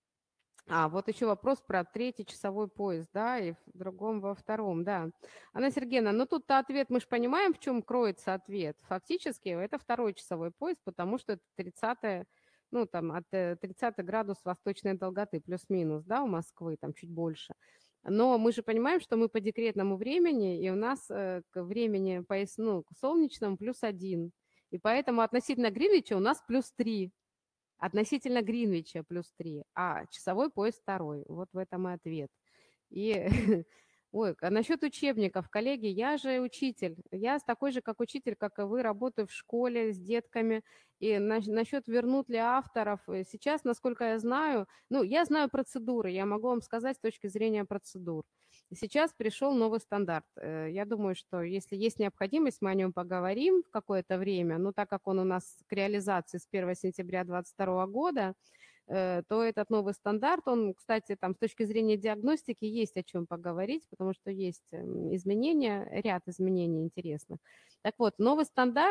А, вот еще вопрос про третий часовой пояс, да, и в другом во втором, да. Анна Сергеевна, ну тут-то ответ, мы же понимаем, в чем кроется ответ. Фактически это второй часовой пояс, потому что это тридцатый, ну там от э, тридцатый градус восточной долготы, плюс-минус, да, у Москвы, там чуть больше. Но мы же понимаем, что мы по декретному времени, и у нас э, к времени пояс, ну, к солнечному плюс один. И поэтому относительно Гринвича у нас плюс три. Относительно Гринвича плюс три, а часовой пояс второй. Вот в этом и ответ. И, ой, а насчет учебников, коллеги, я же учитель. Я с такой же, как учитель, как и вы, работаю в школе с детками. И на- насчет вернут ли авторов, э, сейчас, насколько я знаю, ну, я знаю процедуры, я могу вам сказать с точки зрения процедур. Сейчас пришел новый стандарт. Э, Я думаю, что если есть необходимость, мы о нем поговорим в какое-то время. Но так как он у нас к реализации с первого сентября две тысячи двадцать второго года, э, то этот новый стандарт, он, кстати, там с точки зрения диагностики есть о чем поговорить, потому что есть эм, изменения, ряд изменений интересных. Так вот, новый стандарт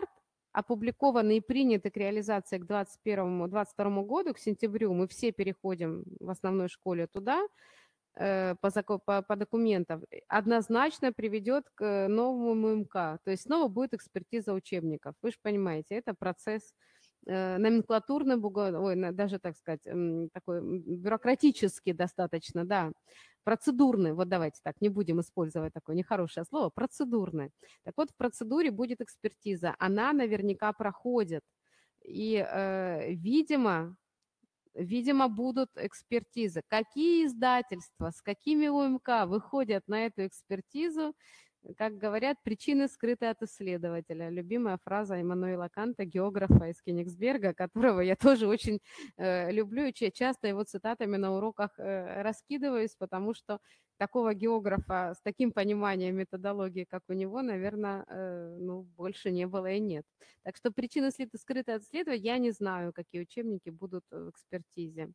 опубликованы и приняты к реализации к двадцать первому — двадцать второму году, к сентябрю, мы все переходим в основной школе туда, э, по, зако- по, по документам, однозначно приведет к новому МК. То есть снова будет экспертиза учебников. Вы же понимаете, это процесс э, номенклатурный, буга- ой, на- даже, так сказать, м, такой м, бюрократический достаточно, да, процедурный, вот давайте так, не будем использовать такое нехорошее слово, процедурный. Так вот, в процедуре будет экспертиза, она наверняка проходит. И, э, видимо, видимо, будут экспертизы. Какие издательства, с какими УМК выходят на эту экспертизу, как говорят, причины скрыты от исследователя. Любимая фраза Иммануила Канта, географа из Кенигсберга, которого я тоже очень э, люблю и ча- часто его цитатами на уроках э, раскидываюсь, потому что такого географа с таким пониманием методологии, как у него, наверное, э, ну, больше не было и нет. Так что причины след- скрыты от исследователя, я не знаю, какие учебники будут в экспертизе.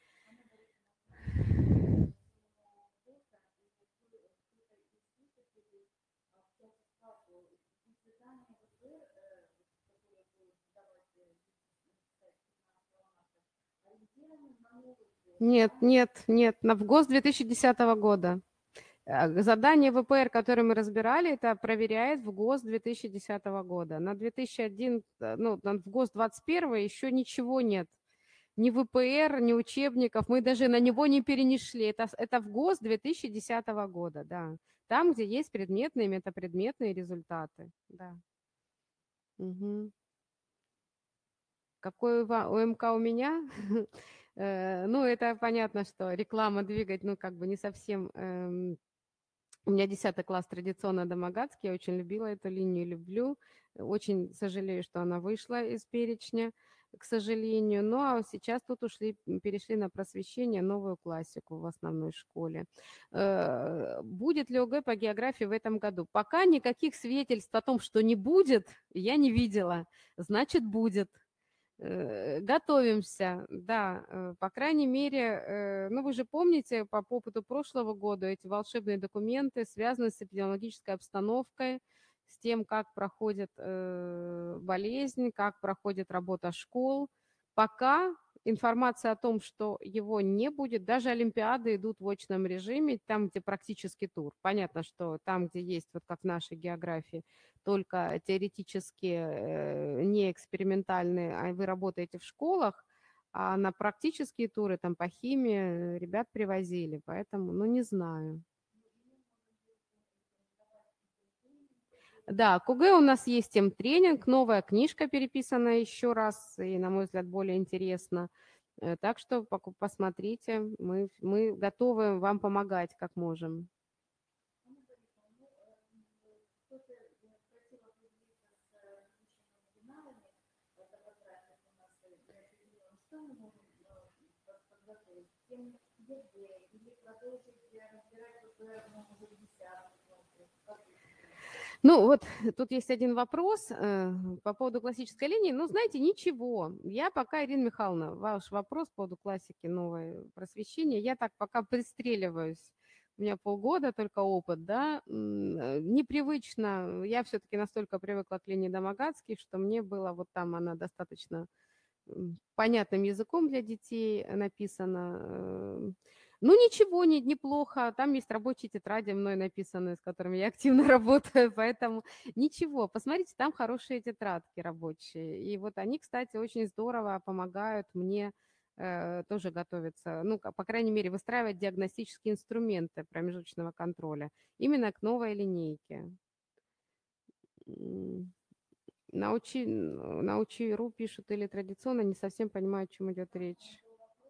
Нет, нет, нет, на ВГОС две тысячи десятого года. Э, Задание ВПР, которое мы разбирали, это проверяет ВГОС две тысячи десятого года. На две тысячи один, э, ну, на ВГОС двадцать первого еще ничего нет. Ни ВПР, ни учебников, мы даже на него не перенесли. Это, это ВГОС две тысячи десятого года, да. Там, где есть предметные, метапредметные результаты, да. Угу. Какой УМК у меня? Э, Ну, это понятно, что реклама двигать, ну, как бы не совсем... эм, У меня десятый класс традиционно Домогатский, я очень любила эту линию, люблю. Очень сожалею, что она вышла из перечня, к сожалению. Ну, а сейчас тут ушли, м, перешли на просвещение, новую классику в основной школе. Э, Будет ли ОГЭ по географии в этом году? Пока никаких свидетельств о том, что не будет, я не видела. Значит, будет. Э, Готовимся, да, э, по крайней мере, э, ну вы же помните по опыту прошлого года эти волшебные документы связаны с эпидемиологической обстановкой, с тем, как проходит э, болезнь, как проходит работа школ. Пока информация о том, что его не будет, даже олимпиады идут в очном режиме, там, где практический тур. Понятно, что там, где есть, вот как в нашей географии, только теоретические, э, не экспериментальные, а вы работаете в школах, а на практические туры там по химии э, ребят привозили, поэтому, ну, не знаю. Да, к ОГЭ у нас есть тем-тренинг, новая книжка переписана еще раз, и, на мой взгляд, более интересно. Э, Так что поку- посмотрите, мы, мы готовы вам помогать, как можем. Ну, вот тут есть один вопрос э, по поводу классической линии. Ну, знаете, ничего. Я пока, Ирина Михайловна, ваш вопрос по поводу классики новой просвещения, я так пока пристреливаюсь. У меня полгода только опыт, да, м, э, непривычно. Я все-таки настолько привыкла к линии Домогатский, что мне было вот там она достаточно м, понятным языком для детей написано. э, Ну, ничего, не, неплохо. Там есть рабочие тетради мной написанные, с которыми я активно работаю, поэтому ничего. Посмотрите, там хорошие тетрадки рабочие. И вот они, кстати, очень здорово помогают мне э, тоже готовиться, ну, ка- по крайней мере, выстраивать диагностические инструменты промежуточного контроля именно к новой линейке. М, Научи, научи.ру пишут или традиционно, не совсем понимаю, о чем идет речь.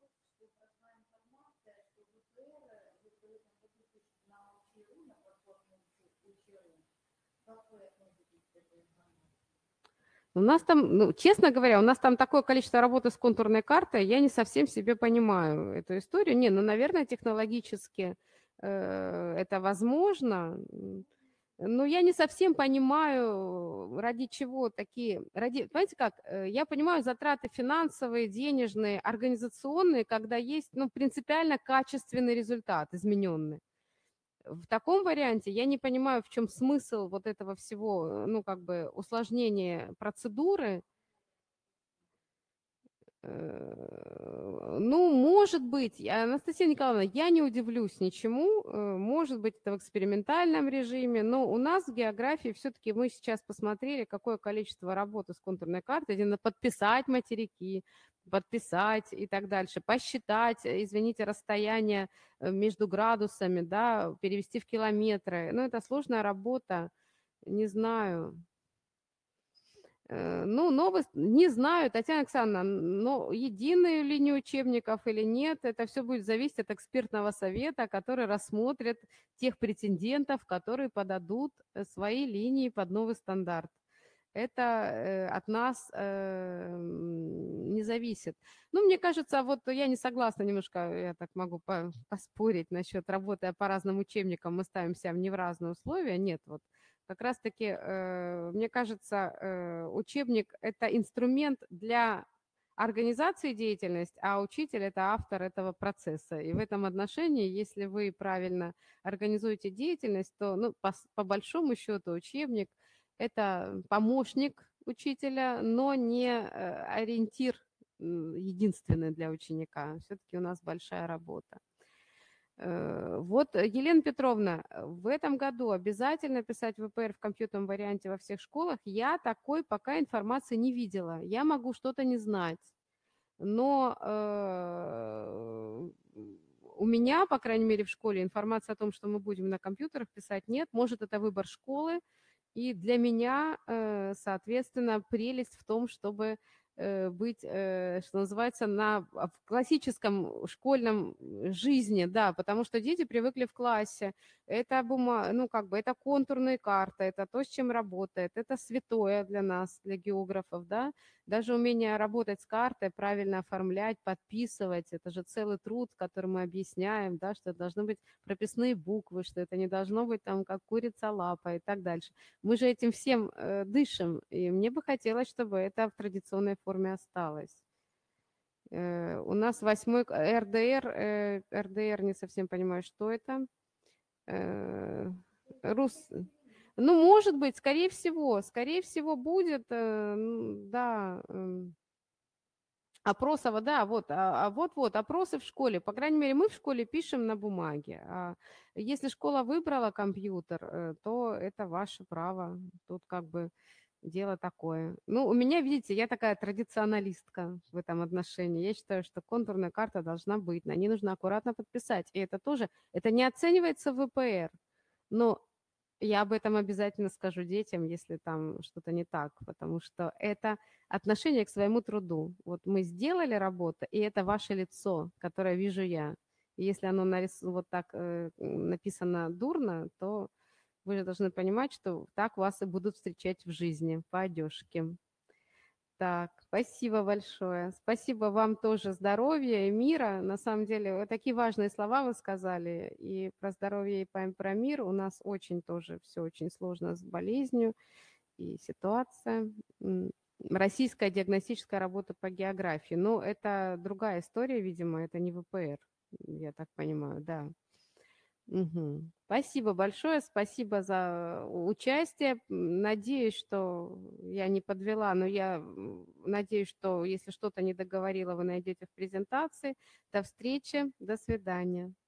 У нас там, ну, честно говоря, у нас там такое количество работы с контурной картой, я не совсем себе понимаю эту историю. Не, ну, наверное, технологически э, это возможно, м, но я не совсем понимаю, ради чего такие, ради, понимаете как, э, я понимаю затраты финансовые, денежные, организационные, когда есть, ну, принципиально качественный результат, измененный. В таком варианте я не понимаю, в чем смысл вот этого всего, ну, как бы усложнения процедуры. Э, ну, может быть, я- Анастасия Николаевна, я не удивлюсь ничему, э, может быть, это в экспериментальном режиме, но у нас в географии все-таки мы сейчас посмотрели, какое количество работы с контурной картой, где надо подписать материки, подписать и так дальше, посчитать, э, извините, расстояние э, между градусами, да, перевести в километры. Ну, это сложная работа, не знаю. Э, ну, новость не знаю, Татьяна Александровна, но единую линию учебников или нет, это все будет зависеть от экспертного совета, который рассмотрит тех претендентов, которые подадут э, свои линии под новый стандарт. Это э, от нас э, м, не зависит. Ну, мне кажется, вот я не согласна немножко, я так могу по- поспорить насчет работы по разным учебникам, мы ставим себя не в разные условия. Нет, вот как раз-таки, э, мне кажется, э, учебник– это инструмент для организации деятельности, а учитель– это автор этого процесса. И в этом отношении, если вы правильно организуете деятельность, то, ну, по, с- по большому счету, учебник– это помощник учителя, но не э, ориентир м, единственный для ученика. Все-таки у нас большая работа. Э, Вот, э, Елена Петровна, э, в этом году обязательно писать вэ пэ эр в компьютерном варианте во всех школах. Я такой пока информации не видела. Я могу что-то не знать. Но э, у меня, по крайней мере, в школе информации о том, что мы будем на компьютерах писать, нет. Может, это выбор школы. И для меня, э, соответственно, прелесть в том, чтобы э, быть, э, что называется, на, а, в классическом школьном жизни, да, потому что дети привыкли в классе. Это бума, ну, как бы, это контурные карты, это то, с чем работает, это святое для нас, для географов, да. Даже умение работать с картой, правильно оформлять, подписывать, это же целый труд, который мы объясняем, да, что это должны быть прописные буквы, что это не должно быть там как курица лапа и так дальше. Мы же этим всем э, дышим, и мне бы хотелось, чтобы это в традиционной форме осталось. Э, у нас восьмой к- эр дэ эр, э, эр дэ эр, не совсем понимаю, что это. Э, Рус... Ну, может быть, скорее всего, скорее всего будет, э, м, да, эм, опросово, да, вот, а, а вот-вот, опросы в школе. По крайней мере, мы в школе пишем на бумаге. А если школа выбрала компьютер, э, то это ваше право. Тут как бы дело такое. Ну, у меня, видите, я такая традиционалистка в этом отношении. Я считаю, что контурная карта должна быть, на ней нужно аккуратно подписать. И это тоже, это не оценивается в вэ пэ эр, но я об этом обязательно скажу детям, если там что-то не так, потому что это отношение к своему труду. Вот мы сделали работу, и это ваше лицо, которое вижу я. И если оно нарис... вот так э, написано дурно, то вы же должны понимать, что так вас и будут встречать в жизни по одежке. Так, спасибо большое. Спасибо вам тоже здоровья и мира. На самом деле, вот такие важные слова вы сказали. И про здоровье, и про про мир. У нас очень тоже все очень сложно с болезнью и ситуация. М, Российская диагностическая работа по географии. Но это другая история, видимо, это не вэ пэ эр, я так понимаю, да. Мгм. Спасибо большое, спасибо за участие. М, Надеюсь, что я не подвела, но я м, надеюсь, что если что-то не договорила, вы найдете в презентации. До встречи, до свидания.